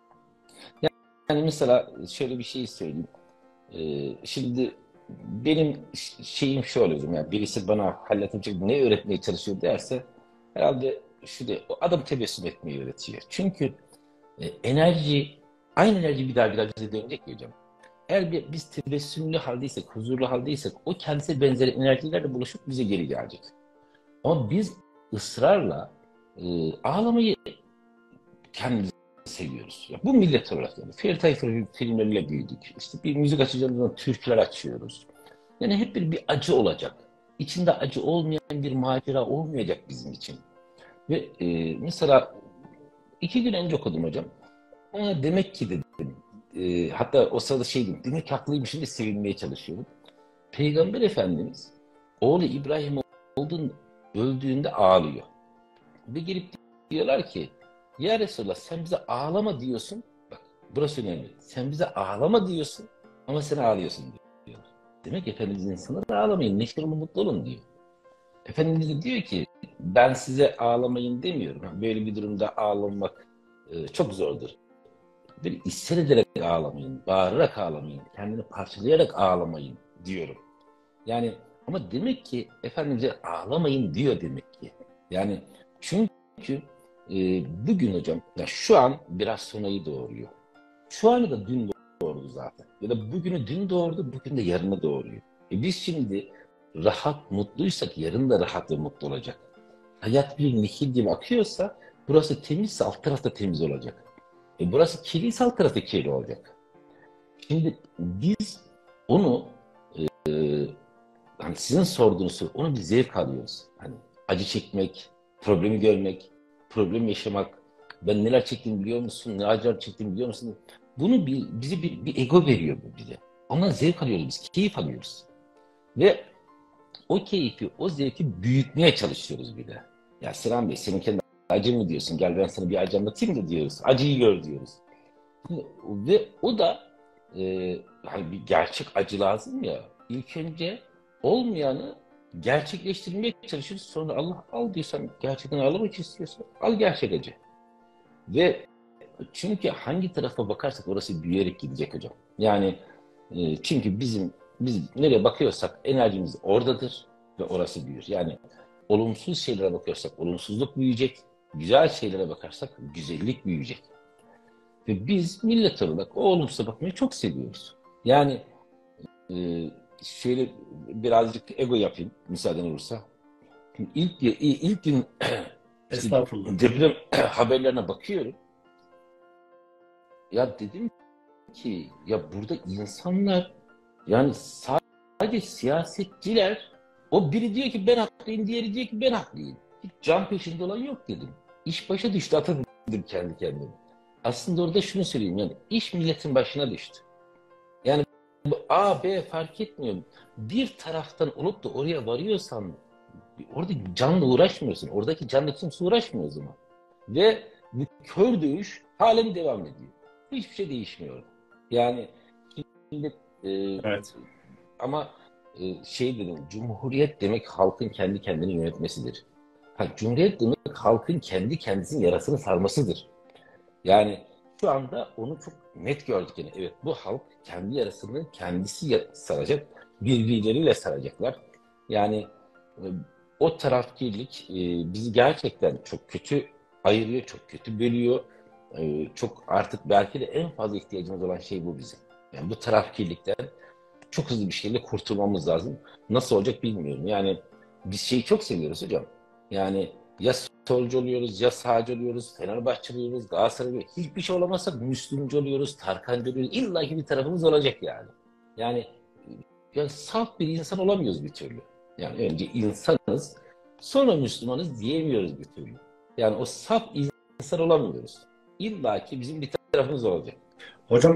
Yani mesela şöyle bir şey söyleyeyim. Ee, şimdi benim şeyim şöyle hocam. Yani birisi bana Halil Hoca ne öğretmeye çalışıyor derse herhalde şu de o adam tebessüm etmeyi öğretiyor. Çünkü e, enerji aynı enerji bir daha bir daha bize dönecek ya hocam. Eğer bir, biz tebessümlü haldeysek, huzurlu haldeysek o kendisi benzeri enerjilerle buluşup bize geri gelecek. Ama biz ısrarla e, ağlamayı kendimizi seviyoruz. Ya bu millet olarak yani. Ferdi Tayfur filmleriyle büyüdük. İşte bir müzik açacağımız zaman türküler açıyoruz. Yani hep bir, bir acı olacak. İçinde acı olmayan bir macera olmayacak bizim için. Ve e, mesela iki gün önce okudum hocam. Aa, demek ki dedim. E, hatta o sırada şey dedim. Demek ki haklıymışım diye sevinmeye çalışıyorum. Peygamber Efendimiz oğlu İbrahim olduğun, öldüğünde ağlıyor. Ve gelip diyorlar ki ya Resulallah sen bize ağlama diyorsun. Bak burası önemli. Sen bize ağlama diyorsun ama sen ağlıyorsun diyor. Demek ki Efendimiz insanlara ağlamayın, neşeli mutlu olun diyor. Efendimiz de diyor ki ben size ağlamayın demiyorum. Böyle bir durumda ağlamak e, çok zordur. Böyle isyan ederek ağlamayın, bağırarak ağlamayın, kendini parçalayarak ağlamayın diyorum. Yani ama demek ki Efendimiz'e ağlamayın diyor demek ki. Yani çünkü e, bugün hocam ya şu an biraz sonrayı doğuruyor. Şu anı da dün doğurdu zaten. Ya da bugünü dün doğurdu, bugün de yarını doğuruyor. E biz şimdi rahat, mutluysak yarın da rahat ve mutlu olacak. Hayat bir nehir gibi akıyorsa burası temizse alt tarafta temiz olacak. E burası kirliyse alt tarafta kirli olacak. Şimdi biz onu e, hani sizin sorduğunuz soru, onu bir zevk alıyoruz. Hani acı çekmek, problemi görmek, problem yaşamak. Ben neler çektiğimi biliyor musun? Ne acılar çektiğimi biliyor musun? Bunu bir, bize bir, bir ego veriyor bu bize. Ondan zevk alıyoruz biz, keyif alıyoruz. Ve o keyfi, o zevki büyütmeye çalışıyoruz bir de. Ya Sinan Bey, senin kendi acı mı diyorsun? Gel ben sana bir acı anlatayım da diyoruz. Acıyı gör diyoruz. Ve o da e, hani bir gerçek acı lazım ya. İlk önce olmayanı gerçekleştirmeye çalışıyoruz. Sonra Allah al diyorsan gerçekten ağlamak istiyorsan al gerçek acı. Ve çünkü hangi tarafa bakarsak orası büyüyerek gidecek hocam. Yani e, çünkü bizim biz nereye bakıyorsak enerjimiz oradadır ve orası büyür. Yani olumsuz şeylere bakıyorsak olumsuzluk büyüyecek. Güzel şeylere bakarsak güzellik büyüyecek. Ve biz millet olarak o olumsuza bakmayı çok seviyoruz. Yani e, şöyle birazcık ego yapayım müsaaden olursa. İlk, ilk gün işte Estağfurullah. deprem haberlerine bakıyorum. Ya dedim ki ya burada insanlar yani sadece siyasetçiler o biri diyor ki ben haklıyım, diğeri diyor ki ben haklıyım. Hiç can peşinde olan yok dedim. İş başa düştü atadım kendi kendime. Aslında orada şunu söyleyeyim yani iş milletin başına düştü. Yani bu A, B fark etmiyor. Bir taraftan olup da oraya varıyorsan orada canla uğraşmıyorsun. Oradaki canla kimse uğraşmıyor o zaman. Ve bu kör dövüş halen devam ediyor. Hiçbir şey değişmiyor. Yani şimdi e, Evet. ama e, şey dedim, cumhuriyet demek halkın kendi kendini yönetmesidir. Ha, cumhuriyet demek halkın kendi kendisinin yarasını sarmasıdır. Yani şu anda onu çok net gördük yani. Evet, bu halk kendi yarasını kendisi saracak, birbirleriyle saracaklar. Yani e, o tarafkirlik e, bizi gerçekten çok kötü ayırıyor, çok kötü bölüyor. E, çok artık belki de en fazla ihtiyacımız olan şey bu bizim. Yani bu tarafkirlikten çok hızlı bir şekilde kurtulmamız lazım. Nasıl olacak bilmiyorum. Yani biz şeyi çok seviyoruz hocam. Yani ya solcu oluyoruz, ya sağcı oluyoruz, Fenerbahçe oluyoruz, Galatasaray oluyoruz. Hiçbir şey olamazsak Müslümcü oluyoruz, Tarkancı oluyoruz. İlla ki bir tarafımız olacak yani. Yani, yani saf bir insan olamıyoruz bir türlü. Yani önce insanız, sonra Müslümanız diyemiyoruz bir türlü. Yani o saf insan olamıyoruz. İlla ki bizim bir tarafımız olacak. Hocam,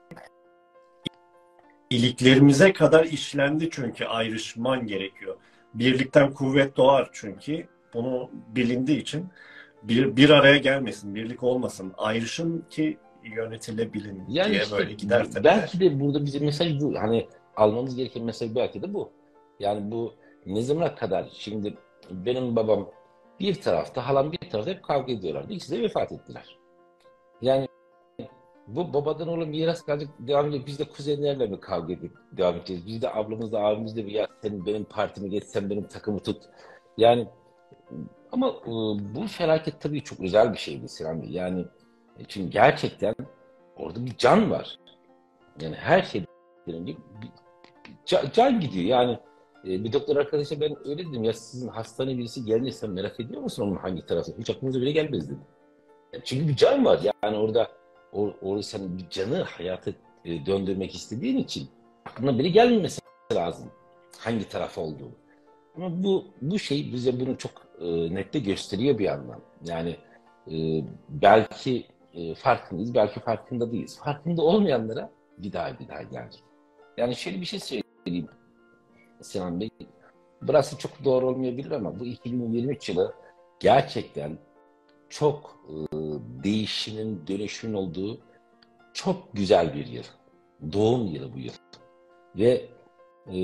iliklerimize kadar işlendi çünkü ayrışman gerekiyor. Birlikten kuvvet doğar çünkü bunu bilindiği için bir, bir araya gelmesin, birlik olmasın, ayrışın ki yönetilebilin Yani diye işte böyle gider bu- tepeler. belki de burada bize mesaj bu. Hani almamız gereken mesaj belki de bu. Yani bu ne zamana kadar şimdi benim babam bir tarafta, halam bir tarafta hep kavga ediyorlardı. İkisi de vefat ettiler. Yani bu babadan oğlum miras kalacak devam edecek. Biz de kuzenlerle mi kavga edip devam edeceğiz? Biz de ablamızla abimizle bir ya sen benim partimi geç, sen benim takımı tut. Yani ama e, bu felaket tabii çok özel bir şeydi Sinan Bey. Yani e, çünkü gerçekten orada bir can var. Yani her şeyden önce bir, bir can, can gidiyor. Yani e, bir doktor arkadaşa ben öyle dedim ya sizin hastane birisi geldi sen merak ediyor musun onun hangi tarafı? Hiç aklınıza bile gelmez dedim. Yani çünkü bir can var yani orada or, orada sen bir canı hayata e, döndürmek istediğin için aklına bile gelmemesi lazım. Hangi taraf olduğu. Ama bu bu şey bize bunu çok e, nette gösteriyor bir yandan. Yani e, belki e, farkındayız, belki farkında değiliz. Farkında olmayanlara bir daha bir daha gelecek. Yani şöyle bir şey söyleyeyim Sinan Bey. Burası çok doğru olmayabilir ama bu iki bin yirmi üç yılı gerçekten çok e, değişimin, dönüşümün olduğu çok güzel bir yıl. Doğum yılı bu yıl. Ve e,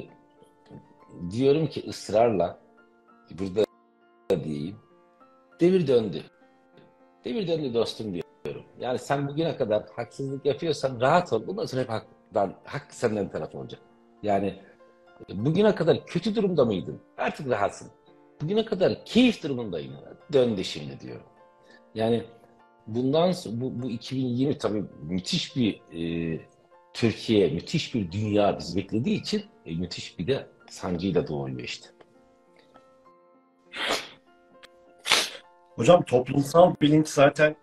diyorum ki ısrarla burada diyeyim. Devir döndü. Devir döndü dostum diyorum. Yani sen bugüne kadar haksızlık yapıyorsan rahat ol. Bundan sonra hep haktan, hak senden taraf olacak. Yani bugüne kadar kötü durumda mıydın? Artık rahatsın. Bugüne kadar keyif durumundaydın. Döndü şimdi diyorum. Yani bundan sonra, bu, bu iki bin yirmi tabii müthiş bir e, Türkiye, müthiş bir dünya bizi beklediği için e, müthiş bir de sancıyla doğuyor işte. Hocam, toplumsal bilinç zaten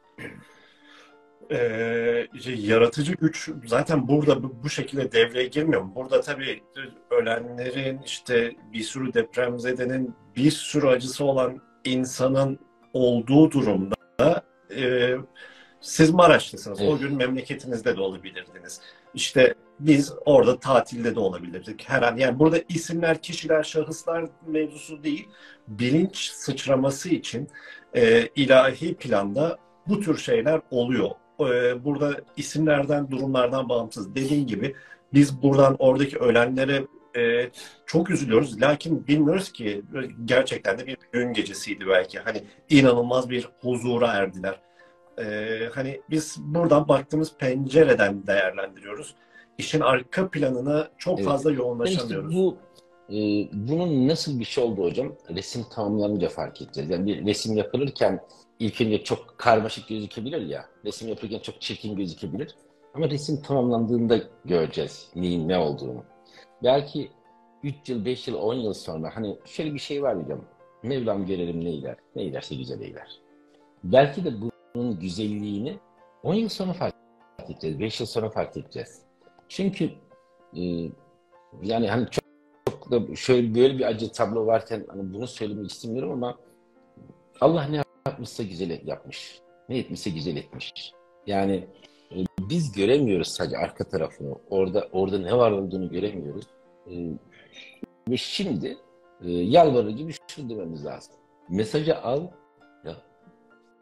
Ee, şey, yaratıcı güç zaten burada bu, bu şekilde devreye girmiyor mu? Burada tabii ölenlerin, işte bir sürü depremzedenin, bir sürü acısı olan insanın olduğu durumda e, siz Maraşlısınız. O Evet, gün memleketinizde de olabilirdiniz. İşte biz orada tatilde de olabilirdik. Her an yani burada isimler, kişiler, şahıslar mevzusu değil. Bilinç sıçraması için e, ilahi planda bu tür şeyler oluyor. E, burada isimlerden, durumlardan bağımsız. Dediğin gibi biz buradan oradaki ölenlere e, çok üzülüyoruz. Lakin bilmiyoruz ki gerçekten de bir gün gecesiydi belki. Hani inanılmaz bir huzura erdiler. Ee, hani biz buradan baktığımız pencereden değerlendiriyoruz. İşin arka planına çok evet. fazla Yani işte yoğunlaşamıyoruz. bu e, bunun nasıl bir şey oldu hocam? Resim tamamlanınca fark edeceğiz. Yani bir resim yapılırken ilk önce çok karmaşık gözükebilir ya. Resim yapılırken çok çirkin gözükebilir. Ama resim tamamlandığında göreceğiz neyin ne olduğunu. Belki üç yıl, beş yıl, on yıl sonra hani şöyle bir şey var hocam. Mevlam görelim ne eyler. Ne eylerse güzel eyler. Belki de bunun güzelliğini on yıl sonra fark edeceğiz. beş yıl sonra fark edeceğiz. Çünkü e, yani hani çok, çok da şöyle böyle bir acı tablo varken hani bunu söylemek istemiyorum ama Allah ne yapmışsa güzel yapmış. Ne etmişse güzel etmiş. Yani e, biz göremiyoruz sadece arka tarafını. Orada orada ne var olduğunu göremiyoruz. E, ve şimdi e, yalvarır gibi şunu dememiz lazım. Mesajı al, ya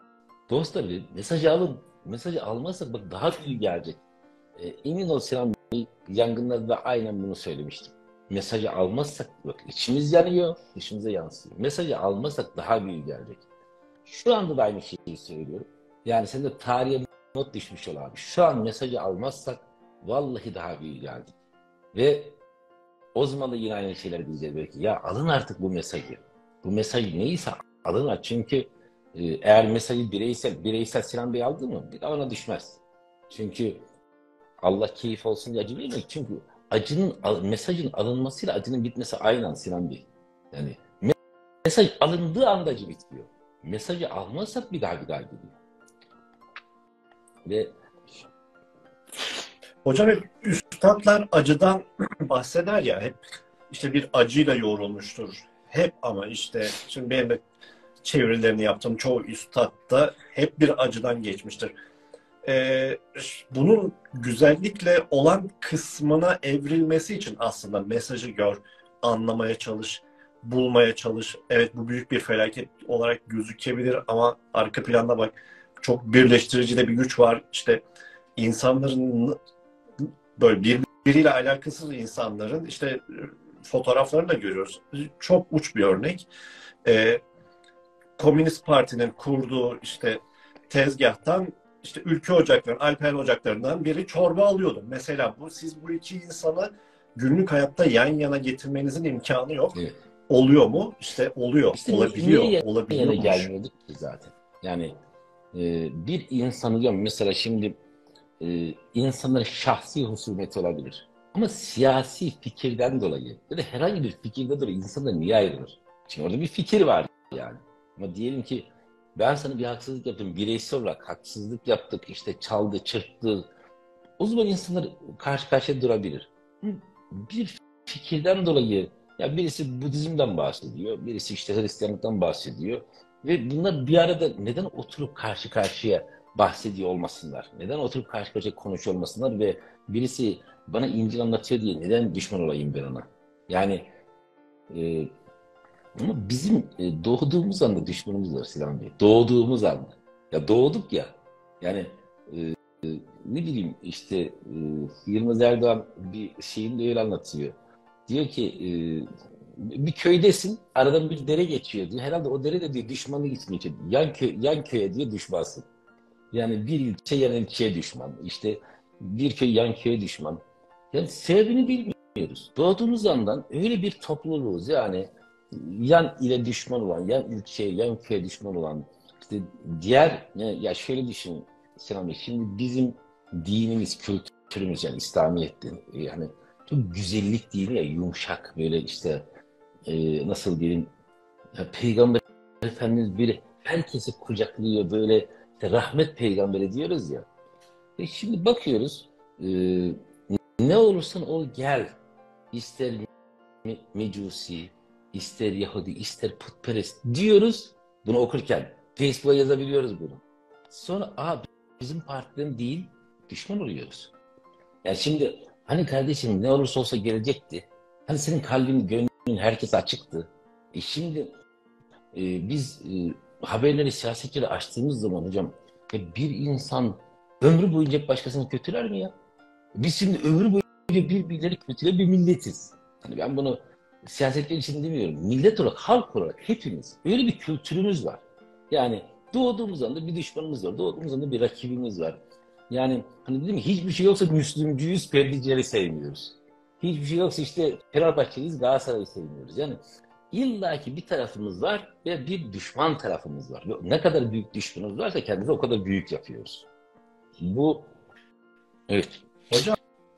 Dostlar bir mesajı alın. Mesajı almazsak bak daha büyük gelecek. E, emin ol Sinan Bey, yangınlarda da aynen bunu söylemiştim. Mesajı almazsak bak içimiz yanıyor, dışımıza yansıyor. Mesajı almazsak daha büyük gelecek. Şu anda da aynı şeyi söylüyorum. Yani sen de tarihe not düşmüş ol abi. Şu an mesajı almazsak vallahi daha büyük geldik. Ve o zaman da yine aynı şeyler diyeceğiz belki. Ya alın artık bu mesajı. Bu mesaj neyse alın artık. Çünkü e, eğer mesajı bireysel, bireysel Sinan Bey aldı mı bir daha ona düşmez. Çünkü Allah keyif olsun diye acı vermiyor. Çünkü acının, mesajın alınmasıyla acının bitmesi aynı an Sinan Bey. Yani mesaj alındığı anda acı bitiyor. Mesajı almazsak bir daha bir daha gidiyor. Ve Hocam hep üstadlar acıdan bahseder ya, hep işte bir acıyla yoğrulmuştur. Hep ama işte şimdi benim de çevirilerini yaptığım çoğu üstad da hep bir acıdan geçmiştir. Ee, bunun güzellikle olan kısmına evrilmesi için aslında mesajı gör, anlamaya çalış, bulmaya çalış. Evet, bu büyük bir felaket olarak gözükebilir ama arka planda bak, çok birleştirici de bir güç var. İşte insanların, böyle birbiriyle alakasız insanların işte fotoğraflarını da görüyoruz. Çok uç bir örnek. Ee, Komünist Parti'nin kurduğu işte tezgahtan işte ülke ocakları, Alper ocaklarından biri çorba alıyordu. Mesela bu, siz bu iki insanı günlük hayatta yan yana getirmenizin imkanı yok. evet. Oluyor mu? İşte oluyor, İşte olabiliyor, niye yana olabiliyormuş. gelmiyorduk ki zaten? Yani e, bir insan diyorum mesela şimdi e, insanların şahsi husumeti olabilir. Ama siyasi fikirden dolayı ya da herhangi bir fikirde dolayı insanlar niye ayrılır? Şimdi orada bir fikir var yani. Ama diyelim ki ben sana bir haksızlık yaptım, bireysel olarak haksızlık yaptık, işte çaldı, çırptı. O zaman insanlar karşı karşıya durabilir. Bir fikirden dolayı ya birisi Budizm'den bahsediyor, birisi işte Hristiyanlıktan bahsediyor ve bunlar bir arada neden oturup karşı karşıya bahsediyor olmasınlar? Neden oturup karşı karşıya konuşuyor olmasınlar ve birisi bana İncil anlatıyor diye neden düşman olayım ben ona? Yani e, ama bizim e, doğduğumuz anda düşmanımız var Sinan Bey. Doğduğumuz anda. Ya doğduk ya. Yani e, ne bileyim işte e, Yılmaz Erdoğan bir şeyinde öyle anlatıyor. Diyor ki e, bir köydesin, aradan bir dere geçiyor diyor. Herhalde o dere de diyor düşmanlık için geçiyor. Yan, köy, yan köye diyor düşmansın. Yani bir ilçe yan ilçeye düşman. İşte bir köy yan köye düşman. Yani sebebini bilmiyoruz. Doğduğumuz andan öyle bir topluluğuz. Yani yan ile düşman olan, yan ilçeye, yan köye düşman olan, işte diğer, ya şöyle düşün Sinan Bey, şimdi bizim dinimiz, kültürümüz yani İslamiyet dini, yani çok güzellik dini ya, yumuşak böyle işte e, nasıl diyeyim, ya Peygamber Efendimiz böyle herkesi kucaklıyor böyle, işte rahmet peygamberi diyoruz ya. E şimdi bakıyoruz e, ne olursan ol gel, ister Me- Mecusi, ister Yahudi, ister putperest diyoruz bunu okurken. Facebook'a yazabiliyoruz bunu. Sonra aa bizim partiden değil düşman oluyoruz. Yani şimdi hani kardeşim ne olursa olsa gelecekti. Hani senin kalbin, gönlün herkes açıktı. E şimdi e, biz e, haberleri siyasetçileri açtığımız zaman hocam ya bir insan ömrü boyunca başkasını kötüler mi ya? Biz şimdi ömrü boyunca birbirleri kötüleyen bir milletiz. Hani ben bunu siyasetçiler için demiyorum. Millet olarak, halk olarak hepimiz öyle bir kültürümüz var. Yani doğduğumuz anda bir düşmanımız var. Doğduğumuz anda bir rakibimiz var. Yani hani dedim ya, hiçbir şey yoksa Müslümcüyüz, Perdicileri sevmiyoruz. Hiçbir şey yoksa işte Fenerbahçeliyiz, Galatasaray'ı sevmiyoruz. Yani illaki bir tarafımız var ve bir düşman tarafımız var. Ve ne kadar büyük düşmanımız varsa kendimizi o kadar büyük yapıyoruz. Bu evet. Hocam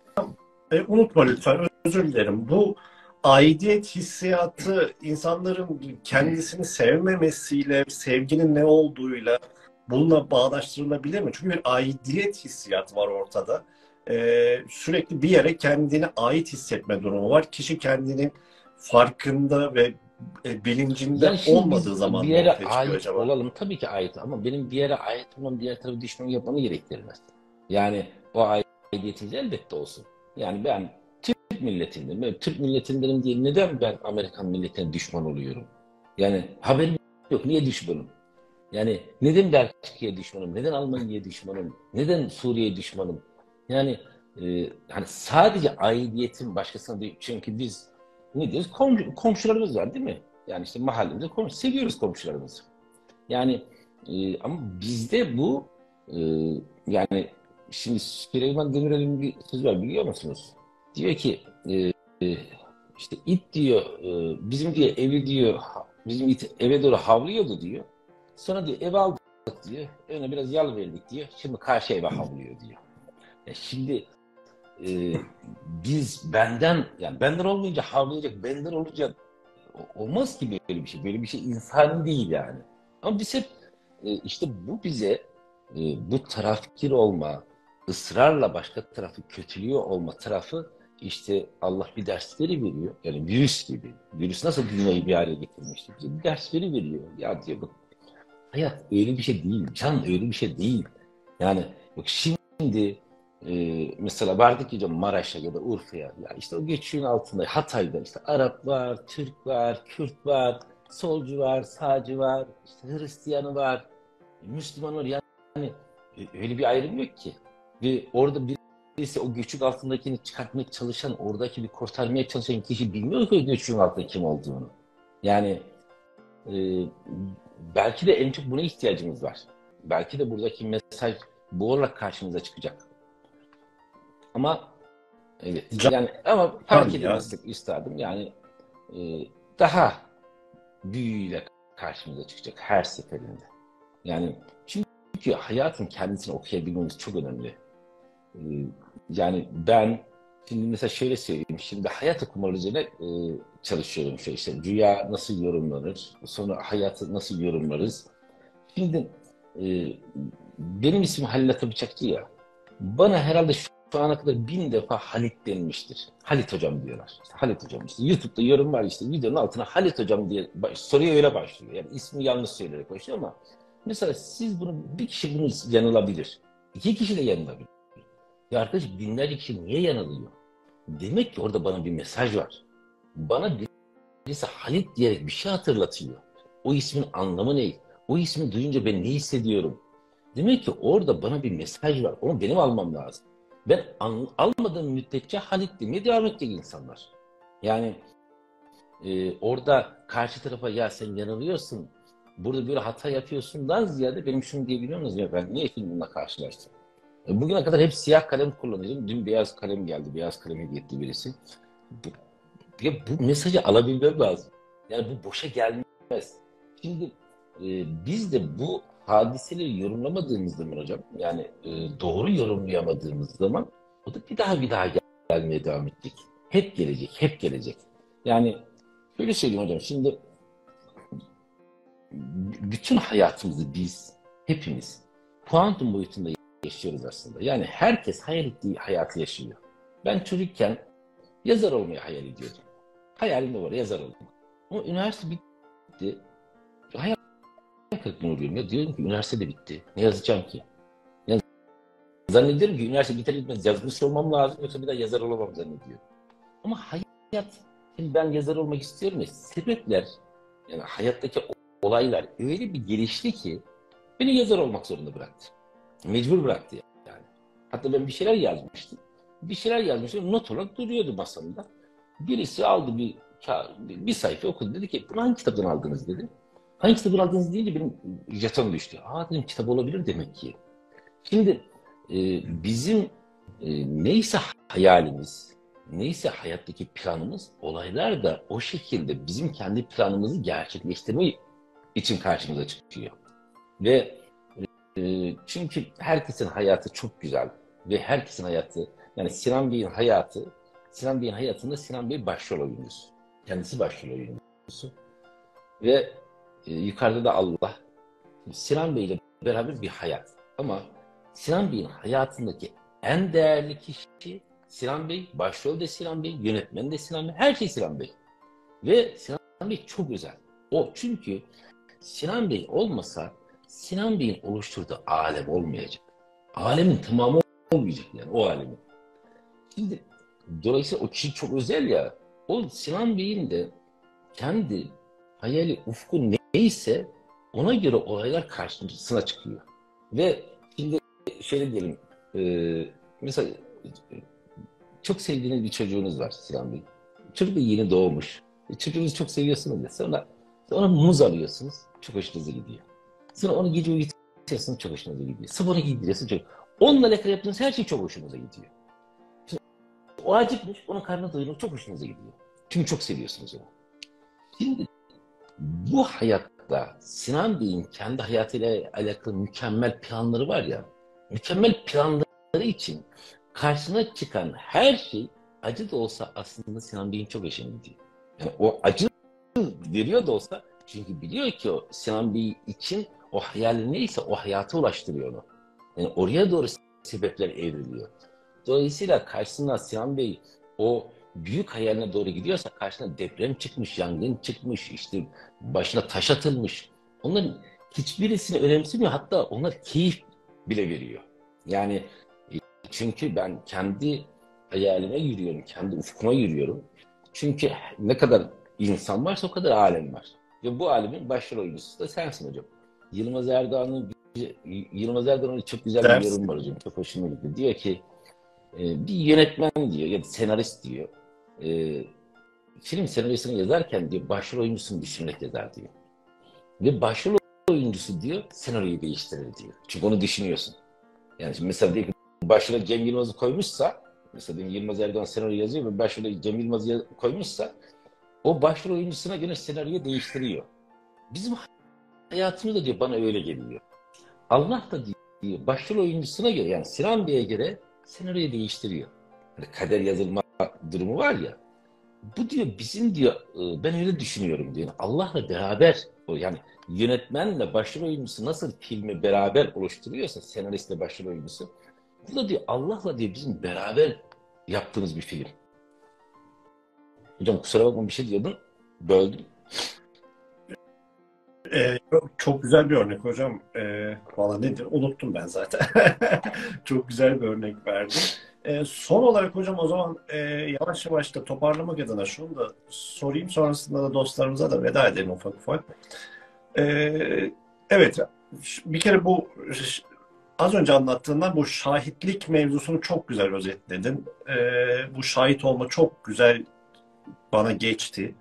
E, unutma lütfen, özür dilerim. Bu aidiyet hissiyatı insanların kendisini sevmemesiyle, sevginin ne olduğuyla bununla bağdaştırılabilir mi? Çünkü bir aidiyet hissiyatı var ortada. E, sürekli bir yere kendini ait hissetme durumu var. Kişi kendinin farkında ve e, bilincinde Yani şimdi olmadığı biz zaman bir mı yere ortaya çıkıyor ait acaba? olalım. Tabii ki ait ama benim bir yere ait olmam diğer tarafı düşman yapmamı gerektirmez. Yani o aidiyetimiz elbette olsun. Yani ben Türk milletindenim. Ben Türk milletindenim diye neden ben Amerikan milletine düşman oluyorum? Yani haberim yok. Niye düşmanım? Yani neden Belçika'ya düşmanım, neden Almanya'ya düşmanım, neden Suriye'ye düşmanım? Yani e, hani sadece aidiyetim başkasına değil. Çünkü biz ne diyoruz? Komşu, komşularımız var değil mi? Yani işte mahallemizde komşu, seviyoruz komşularımızı. Yani e, ama bizde bu e, yani şimdi Süleyman Demirel'in bir sözü var biliyor musunuz? Diyor ki e, e, işte it diyor e, bizim diye evi diyor ha- bizim it eve doğru havlıyordu diyor. Sonra diyor eve aldık diyor. Önüne biraz yal verdik diyor. Şimdi karşı eve havlıyor diyor. Ya şimdi e, biz benden yani benden olmayınca havlayacak, benden olunca o- olmaz ki böyle bir şey. Böyle bir şey insani değil yani. Ama biz hep e, işte bu bize e, bu tarafkir olma, ısrarla başka tarafı kötülüyor olma tarafı işte Allah bir dersleri veriyor. Yani virüs gibi. Virüs nasıl dünyayı bir hale getirmişti? Bize bir dersleri veriyor. Ya diyor bak hayat öyle bir şey değil. Can öyle bir şey değil. Yani bak şimdi e, mesela vardık ya Maraş'a ya da Urfa'ya. Ya işte o göçün altında Hatay'da işte Arap var, Türk var, Kürt var, solcu var, sağcı var, işte Hristiyanı var, Müslüman var. Yani e, öyle bir ayrım yok ki. Ve orada birisi o göçün altındakini çıkartmaya çalışan, oradaki bir kurtarmaya çalışan kişi bilmiyor ki o göçün altında kim olduğunu. Yani ee, belki de en çok buna ihtiyacımız var. Belki de buradaki mesaj bu olarak karşımıza çıkacak. Ama evet Can, yani ama fark can ya. edemezsek üstadım yani e, daha büyüğüyle karşımıza çıkacak her seferinde. Yani çünkü hayatın kendisini okuyabilmemiz çok önemli. Ee, yani ben şimdi mesela şöyle söyleyeyim. Şimdi hayat okumaları üzerine e, çalışıyorum. Şöyle işte rüya nasıl yorumlanır? Sonra hayatı nasıl yorumlarız? Şimdi e, benim ismim Halil Atabıçakçı ya. Bana herhalde şu ana kadar bin defa Halit denmiştir. Halit hocam diyorlar. İşte Halit hocam işte YouTube'da yorum var işte videonun altına Halit hocam diye baş, soruya öyle başlıyor. Yani ismi yanlış söyleyerek başlıyor ama mesela siz bunu bir kişi bunu yanılabilir. İki kişi de yanılabilir. Ya arkadaş binlerce kişi niye yanılıyor? Demek ki orada bana bir mesaj var. Bana birisi Halit diyerek bir şey hatırlatıyor. O ismin anlamı ne? O ismi duyunca ben ne hissediyorum? Demek ki orada bana bir mesaj var. Onu benim almam lazım. Ben an, almadığım müddetçe Halit demeye devam edecek insanlar. Yani e, orada karşı tarafa ya sen yanılıyorsun, burada böyle hata yapıyorsundan ziyade benim şunu diyebiliyor musunuz ya ben niye filmimle karşılaştım? E, Bugüne kadar hep siyah kalem kullanıyordum. Dün beyaz kalem geldi. Beyaz kalem hediye etti birisi. Bu, ya bu mesajı alabilmem lazım. Yani bu boşa gelmez. Şimdi e, biz de bu hadiseleri yorumlamadığımız zaman hocam, yani e, doğru yorumlayamadığımız zaman o da bir daha bir daha gel- gelmeye devam edecek. Hep gelecek, hep gelecek. Yani şöyle söyleyeyim hocam, şimdi b- bütün hayatımızı biz, hepimiz kuantum boyutunda yaşıyoruz aslında. Yani herkes hayal ettiği hayatı yaşıyor. Ben çocukken yazar olmayı hayal ediyordum. Hayalim de var, yazar olmak. Ama üniversite bitti. Hayal kırıklığına uğruyorum ya. Diyorum ki üniversite de bitti. Ne yazacağım ki? Yani zannediyorum ki üniversite biter bitmez yazmış olmam lazım. Yoksa bir daha yazar olamam zannediyorum. Ama hayat, şimdi ben yazar olmak istiyorum ya. Sebepler, yani hayattaki olaylar öyle bir gelişti ki beni yazar olmak zorunda bıraktı. Mecbur bıraktı yani. Hatta ben bir şeyler yazmıştım. Bir şeyler yazmıştım. Not olarak duruyordu masamda. Birisi aldı bir bir sayfa okudu. Dedi ki bunu hangi kitaptan aldınız dedi. Hangi kitaptan aldınız deyince benim jeton düştü. Aa dedim kitap olabilir demek ki. Şimdi e, bizim e, neyse hayalimiz, neyse hayattaki planımız, olaylar da o şekilde bizim kendi planımızı gerçekleştirme için karşımıza çıkıyor. Ve e, çünkü herkesin hayatı çok güzel ve herkesin hayatı yani Sinan Bey'in hayatı Sinan Bey'in hayatında Sinan Bey başrol oyuncusu. Kendisi başrol oyuncusu. Ve e, yukarıda da Allah Sinan Bey ile beraber bir hayat. Ama Sinan Bey'in hayatındaki en değerli kişi Sinan Bey, başrol de Sinan Bey, yönetmen de Sinan Bey, her şey Sinan Bey. Ve Sinan Bey çok özel. O çünkü Sinan Bey olmasa Sinan Bey'in oluşturduğu alem olmayacak. Alemin tamamı olmayacak yani o alemin. Şimdi dolayısıyla o kişi çok özel ya. O Sinan Bey'in de kendi hayali ufku neyse Ona göre olaylar karşısına çıkıyor. Ve şimdi şöyle diyelim, e, mesela çok sevdiğiniz bir çocuğunuz var Sinan Bey. Çocuk da yeni doğmuş. E, çocuğunuzu çok seviyorsunuz ya. Sonra ona muz alıyorsunuz. Çok hoşunuza gidiyor. Sonra onu gece uyutuyorsunuz. Çok hoşunuza gidiyor. Spora giydiriyorsunuz. Çok... Onunla alakalı yaptığınız her şey çok hoşunuza gidiyor. Şimdi o acıkmış. Onun karnına doyurmak çok hoşunuza gidiyor. Çünkü çok seviyorsunuz onu. Şimdi bu hayatta Sinan Bey'in kendi hayatıyla alakalı mükemmel planları var ya, mükemmel planları için karşısına çıkan her şey acı da olsa aslında Sinan Bey'in çok hoşuna gidiyor. Yani o acı veriyor da olsa, çünkü biliyor ki o Sinan Bey için o hayali neyse o hayata ulaştırıyor onu. Yani oraya doğru sebepler evriliyor. Dolayısıyla karşısına Sinan Bey o büyük hayaline doğru gidiyorsa karşısına deprem çıkmış, yangın çıkmış, işte başına taş atılmış. Onların hiçbirisini önemsemiyor. Hatta onlar keyif bile veriyor. Yani e, çünkü ben kendi hayalime yürüyorum, kendi ufkuma yürüyorum. Çünkü ne kadar insan varsa o kadar alem var. Ve bu alemin başrol oyuncusu da sensin hocam. Yılmaz Erdoğan'ın Yılmaz Erdoğan'ın çok güzel bir yorum Dersin. var hocam. Çok hoşuma gitti. Diyor ki e, bir yönetmen diyor ya da senarist diyor. E, film senaryosunu yazarken diyor başrol oyuncusunu düşünerek yazar diyor. Ve başrol oyuncusu diyor senaryoyu değiştirir diyor. Çünkü onu düşünüyorsun. Yani şimdi mesela diyor ki başrol Cem Yılmaz'ı koymuşsa, mesela diyelim Yılmaz Erdoğan senaryo yazıyor ve başrol Cem Yılmaz'ı koymuşsa o başrol oyuncusuna göre senaryoyu değiştiriyor. Bizim hayatımızda diyor bana öyle geliyor. Allah da diyor başrol oyuncusuna göre, yani Sinan Bey'e göre senaryoyu değiştiriyor. Hani kader yazılma durumu var ya. Bu diyor bizim diyor e, ben öyle düşünüyorum diyor. Allah'la beraber o, yani yönetmenle başrol oyuncusu nasıl filmi beraber oluşturuyorsa, senaristle başrol oyuncusu, bu da diyor Allah'la diyor bizim beraber yaptığımız bir film. Hocam kusura bakma, bir şey diyordun. Böldüm. Ee, çok, çok güzel bir örnek hocam. Ee, valla nedir? Unuttum ben zaten. Çok güzel bir örnek verdin. Ee, son olarak hocam o zaman e, yavaş yavaş da toparlamak adına şunu da sorayım. Sonrasında da dostlarımıza da veda edelim ufak ufak. Ee, evet, bir kere bu az önce anlattığından bu şahitlik mevzusunu çok güzel özetledin. Ee, bu şahit olma çok güzel bana geçti.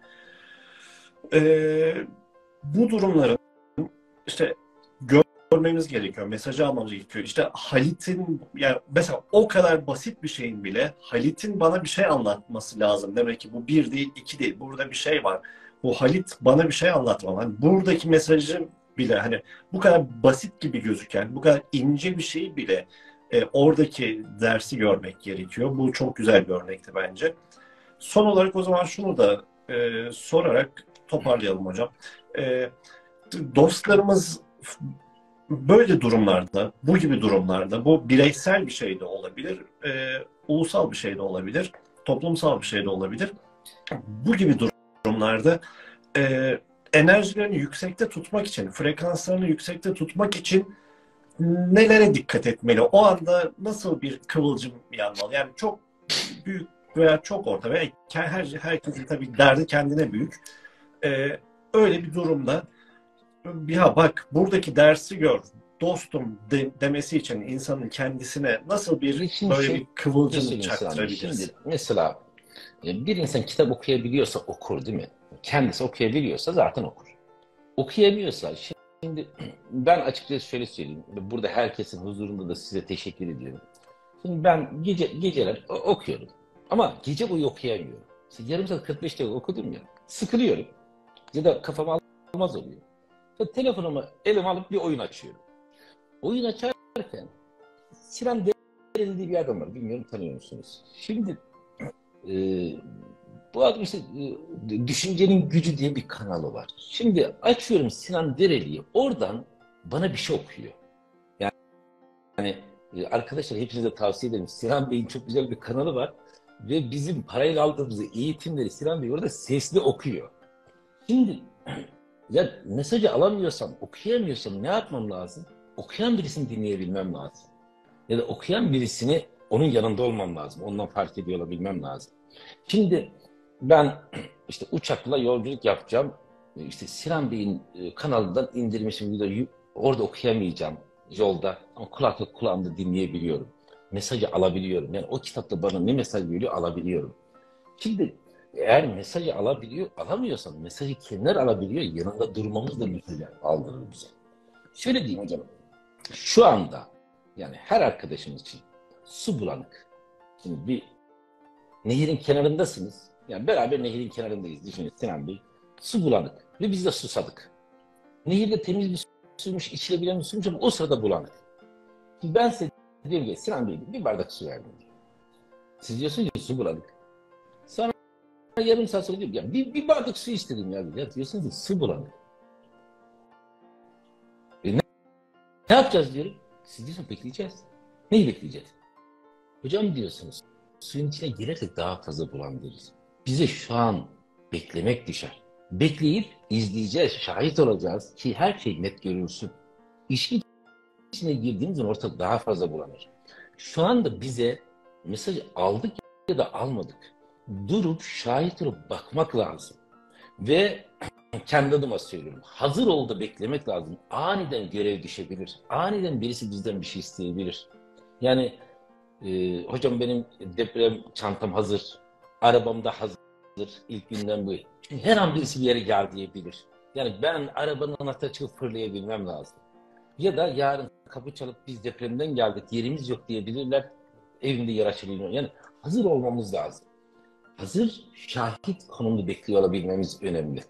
Ee, Bu durumların işte görmemiz gerekiyor, mesajı almamız gerekiyor. İşte Halit'in, yani mesela o kadar basit bir şeyin bile Halit'in bana bir şey anlatması lazım. Demek ki bu bir değil, iki değil. Burada bir şey var. Bu Halit bana bir şey anlatmalı. Hani buradaki mesajı bile hani bu kadar basit gibi gözüken, bu kadar ince bir şeyi bile e, oradaki dersi görmek gerekiyor. Bu çok güzel bir örnekti bence. Son olarak o zaman şunu da e, sorarak toparlayalım hocam. E, Dostlarımız böyle durumlarda, bu gibi durumlarda, bu bireysel bir şey de olabilir, e, ulusal bir şey de olabilir, toplumsal bir şey de olabilir. Bu gibi durumlarda e, enerjilerini yüksekte tutmak için, frekanslarını yüksekte tutmak için nelere dikkat etmeli? O anda nasıl bir kıvılcım yanmalı? Yani çok büyük veya çok orta veya her, herkesin tabii derdi kendine büyük. E, Öyle bir durumda ya bak buradaki dersi gör dostum de, demesi için insanın kendisine nasıl bir Ve şimdi böyle şöyle bir kıvılcım söyleyeyim Sinan Bey. çaktırabiliriz? Şimdi mesela e, bir insan kitap okuyabiliyorsa okur değil mi? Kendisi okuyabiliyorsa zaten okur. Okuyamıyorsa, şimdi ben açıkçası şöyle söyleyeyim. Burada herkesin huzurunda da size teşekkür ediyorum. Şimdi ben gece geceler o- okuyorum. Ama gece boyu okuyamıyorum. İşte yarım saat kırk beş dakika okudum ya. Sıkılıyorum. Ya da kafam almaz oluyor. Ve telefonumu elime alıp bir oyun açıyorum. Oyun açarken Sinan Derin diye bir adam var. Bilmiyorum, tanıyor musunuz? Şimdi e, bu adam işte e, Düşüncenin Gücü diye bir kanalı var. Şimdi açıyorum Sinan Dereli'yi. Oradan bana bir şey okuyor. Yani e, arkadaşlar hepinize tavsiye ederim. Sinan Bey'in çok güzel bir kanalı var. Ve bizim parayla aldığımız eğitimleri Sinan Bey orada sesli okuyor. Şimdi ya mesajı alamıyorsam, okuyamıyorsam ne yapmam lazım? Okuyan birisini dinleyebilmem lazım. Ya da okuyan birisini onun yanında olmam lazım. Ondan fark ediyor olabilmem lazım. Şimdi ben işte uçakla yolculuk yapacağım. e, işte Sinan Bey'in e, kanalından indirmişim videoyu. Orada okuyamayacağım yolda ama kulaklık kulağımda dinleyebiliyorum. Mesajı alabiliyorum. Yani o kitapta bana ne mesaj veriyor alabiliyorum. Şimdi eğer mesajı alabiliyor, alamıyorsan mesajı kimler alabiliyor? Yanında durmamız da mesajı aldırır bize. Şöyle diyeyim hocam. Şu anda yani her arkadaşımız için su bulanık. Şimdi bir nehirin kenarındasınız. Yani beraber nehirin kenarındayız. Düşünün Sinan Bey. Su bulanık ve biz de susadık. Nehirde temiz bir suymuş, içilebilen bir suymuş ama o sırada bulanık. Şimdi ben size diyorum ki Sinan Bey bir bardak su verdim. Siz diyorsunuz ki su bulanık. Sonra yarım saat sonra diyorum ya bir, bir bardak su istedim ya. Ya diyorsunuz ki su bulanık. E ne, ne yapacağız diyorum. Siz diyorsunuz bekleyeceğiz. Neyi bekleyeceğiz? Hocam diyorsunuz suyun içine girersek daha fazla bulandırırız. Bize şu an beklemek düşer. Bekleyip izleyeceğiz, şahit olacağız ki her şey net görülsün. İşin içine girdiğimiz zaman ortalık daha fazla bulanır. Şu anda bize mesajı aldık ya da almadık. Durup şahit olup bakmak lazım. Ve kendi adıma söylüyorum. Hazır ol da beklemek lazım. Aniden görev düşebilir. Aniden birisi bizden bir şey isteyebilir. Yani e, hocam benim deprem çantam hazır. Arabam da hazır. İlk günden bu. Çünkü her an birisi bir yere gel diyebilir. Yani ben arabanın anahtarı çıkıp fırlayabilmem lazım. Ya da yarın kapı çalıp biz depremden geldik yerimiz yok diyebilirler. Evimde yer açılıyor. Yani hazır olmamız lazım. Hazır şahit konumda bekliyor olabilmemiz önemli.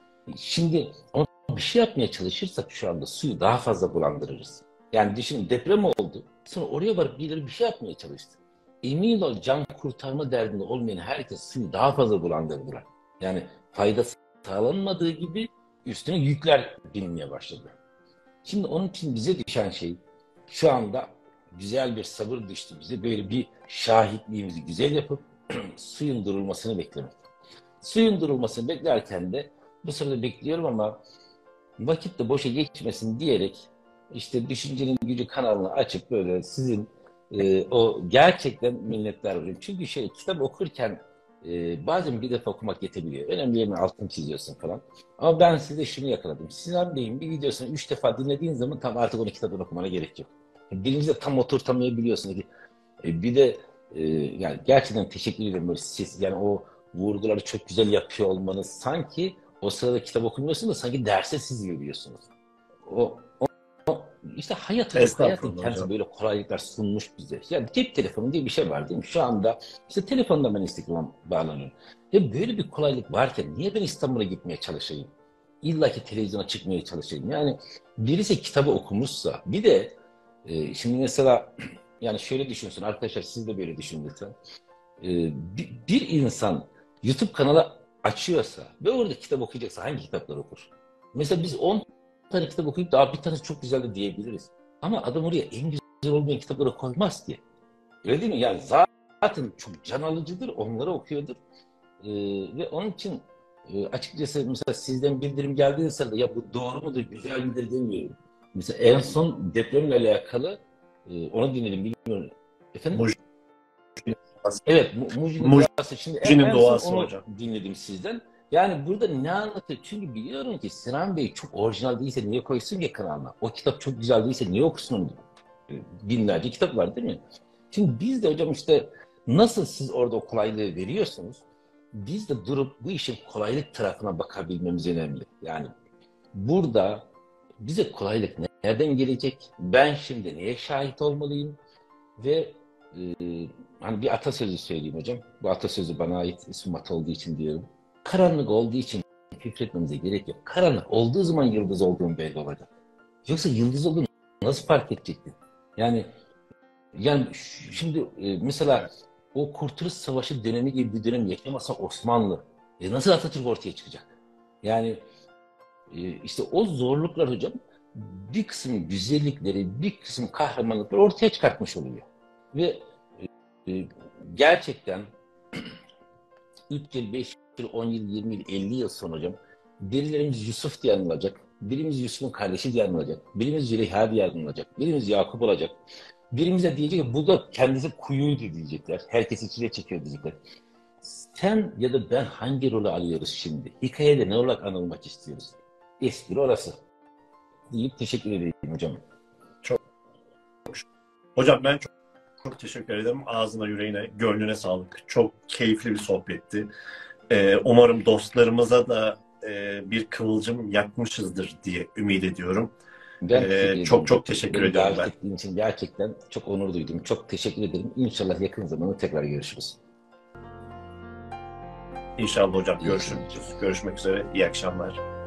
Şimdi ama bir şey yapmaya çalışırsak şu anda suyu daha fazla bulandırırız. Yani düşünün deprem oldu. Sonra oraya varıp birileri bir şey yapmaya çalıştı. Emin ol can kurtarma derdinde olmayan herkes suyu daha fazla bulandırdılar. Yani fayda sağlanmadığı gibi üstüne yükler binmeye başladı. Şimdi onun için bize düşen şey şu anda güzel bir sabır düştü bize. Böyle bir şahitliğimizi güzel yapıp suyun durulmasını beklemek. Suyun durulmasını beklerken de bu sırada bekliyorum ama vakit de boşa geçmesin diyerek işte Düşüncenin Gücü kanalını açıp böyle sizin e, o gerçekten minnettar oluyorum. Çünkü şey kitap okurken e, bazen bir defa okumak yetebiliyor. Önemli yerine altını çiziyorsun falan. Ama ben size şunu yakaladım. Sinan Bey'in bir videosunu üç defa dinlediğin zaman tam artık onu kitabını okumana gerek yok. Birinci de tam oturtamayabiliyorsun. E, bir de e, yani gerçekten teşekkür ederim böyle siz yani o vurguları çok güzel yapıyor olmanız sanki o sırada kitap okumuyorsunuz da sanki derse siz veriyorsunuz. O, o işte hayat hocam, hayatın Estağfurullah kendisi hocam. böyle kolaylıklar sunmuş bize. Yani cep telefonu diye bir şey var değil mi? Şu anda işte telefonla ben Instagram'a bağlanıyorum. Ya böyle bir kolaylık varken niye ben İstanbul'a gitmeye çalışayım? İlla ki televizyona çıkmaya çalışayım. Yani birisi kitabı okumuşsa bir de e, şimdi mesela yani şöyle düşünsün arkadaşlar siz de böyle düşünün lütfen. E, bir, bir insan YouTube kanalı açıyorsa ve orada kitap okuyacaksa hangi kitapları okur? Mesela biz on tane kitap okuyup daha bir tanesi çok güzel de diyebiliriz. Ama adam oraya en güzel olmayan kitapları koymaz ki. Öyle değil mi? Yani zaten çok can alıcıdır, onları okuyordur. Ee, ve onun için e, açıkçası mesela sizden bildirim geldiği sırada ya bu doğru mudur, güzel midir demiyorum. Mesela en son depremle alakalı e, onu dinledim bilmiyorum. Efendim? Mucizenin Evet, Mu- Mucize'nin duası. Şimdi en, en son duası onu hocam. dinledim sizden. Yani burada ne anlatıyor? Çünkü biliyorum ki Sinan Bey çok orijinal değilse niye koysun ki kanalına? O kitap çok güzel değilse niye okusun? Binlerce kitap var değil mi? Şimdi biz de hocam işte nasıl siz orada o kolaylığı veriyorsunuz? Biz de durup bu işin kolaylık tarafına bakabilmemiz önemli. Yani burada bize kolaylık nereden gelecek? Ben şimdi neye şahit olmalıyım? Ve e, hani bir atasözü söyleyeyim hocam. Bu atasözü bana ait ismi Mat olduğu için diyorum. Karanlık olduğu için küfretmemize gerek yok. Karanlık olduğu zaman yıldız olduğun belli olacak. Yoksa yıldız olduğunu nasıl fark edecektin? Yani yani ş- şimdi e, mesela Evet. o Kurtuluş Savaşı dönemi gibi bir dönem yaşamasa Osmanlı e, nasıl Atatürk ortaya çıkacak? Yani e, işte o zorluklar hocam bir kısım güzellikleri, bir kısım kahramanlıkları ortaya çıkartmış oluyor. Ve e, gerçekten üç yıl, beş yıl, on yıl, yirmi yıl, elli yıl sonra hocam birilerimiz Yusuf diye anılacak, birimiz Yusuf'un kardeşi diye anılacak, birimiz Züleyha diye anılacak, birimiz Yakup olacak. Birimiz de diyecek ki bu da kendisi kuyuydu diyecekler. Herkes içine çekiyor diyecekler. sen ya da ben hangi rolü alıyoruz şimdi? Hikayede ne olarak anılmak istiyoruz? Espri orası. Deyip teşekkür edeyim hocam. Çok hocam ben çok, çok teşekkür ederim. Ağzına, yüreğine, gönlüne sağlık. Çok keyifli bir sohbetti. Ee, umarım dostlarımıza da e, bir kıvılcım yakmışızdır diye ümit ediyorum. Ben teşekkür Ee, ederim. çok çok teşekkür Beni ediyorum davet ben. ettiğin için gerçekten çok onur duydum. Çok teşekkür ederim. İnşallah yakın zamanda tekrar görüşürüz. İnşallah hocam İyi akşamlar. görüşürüz. Görüşmek üzere. İyi akşamlar.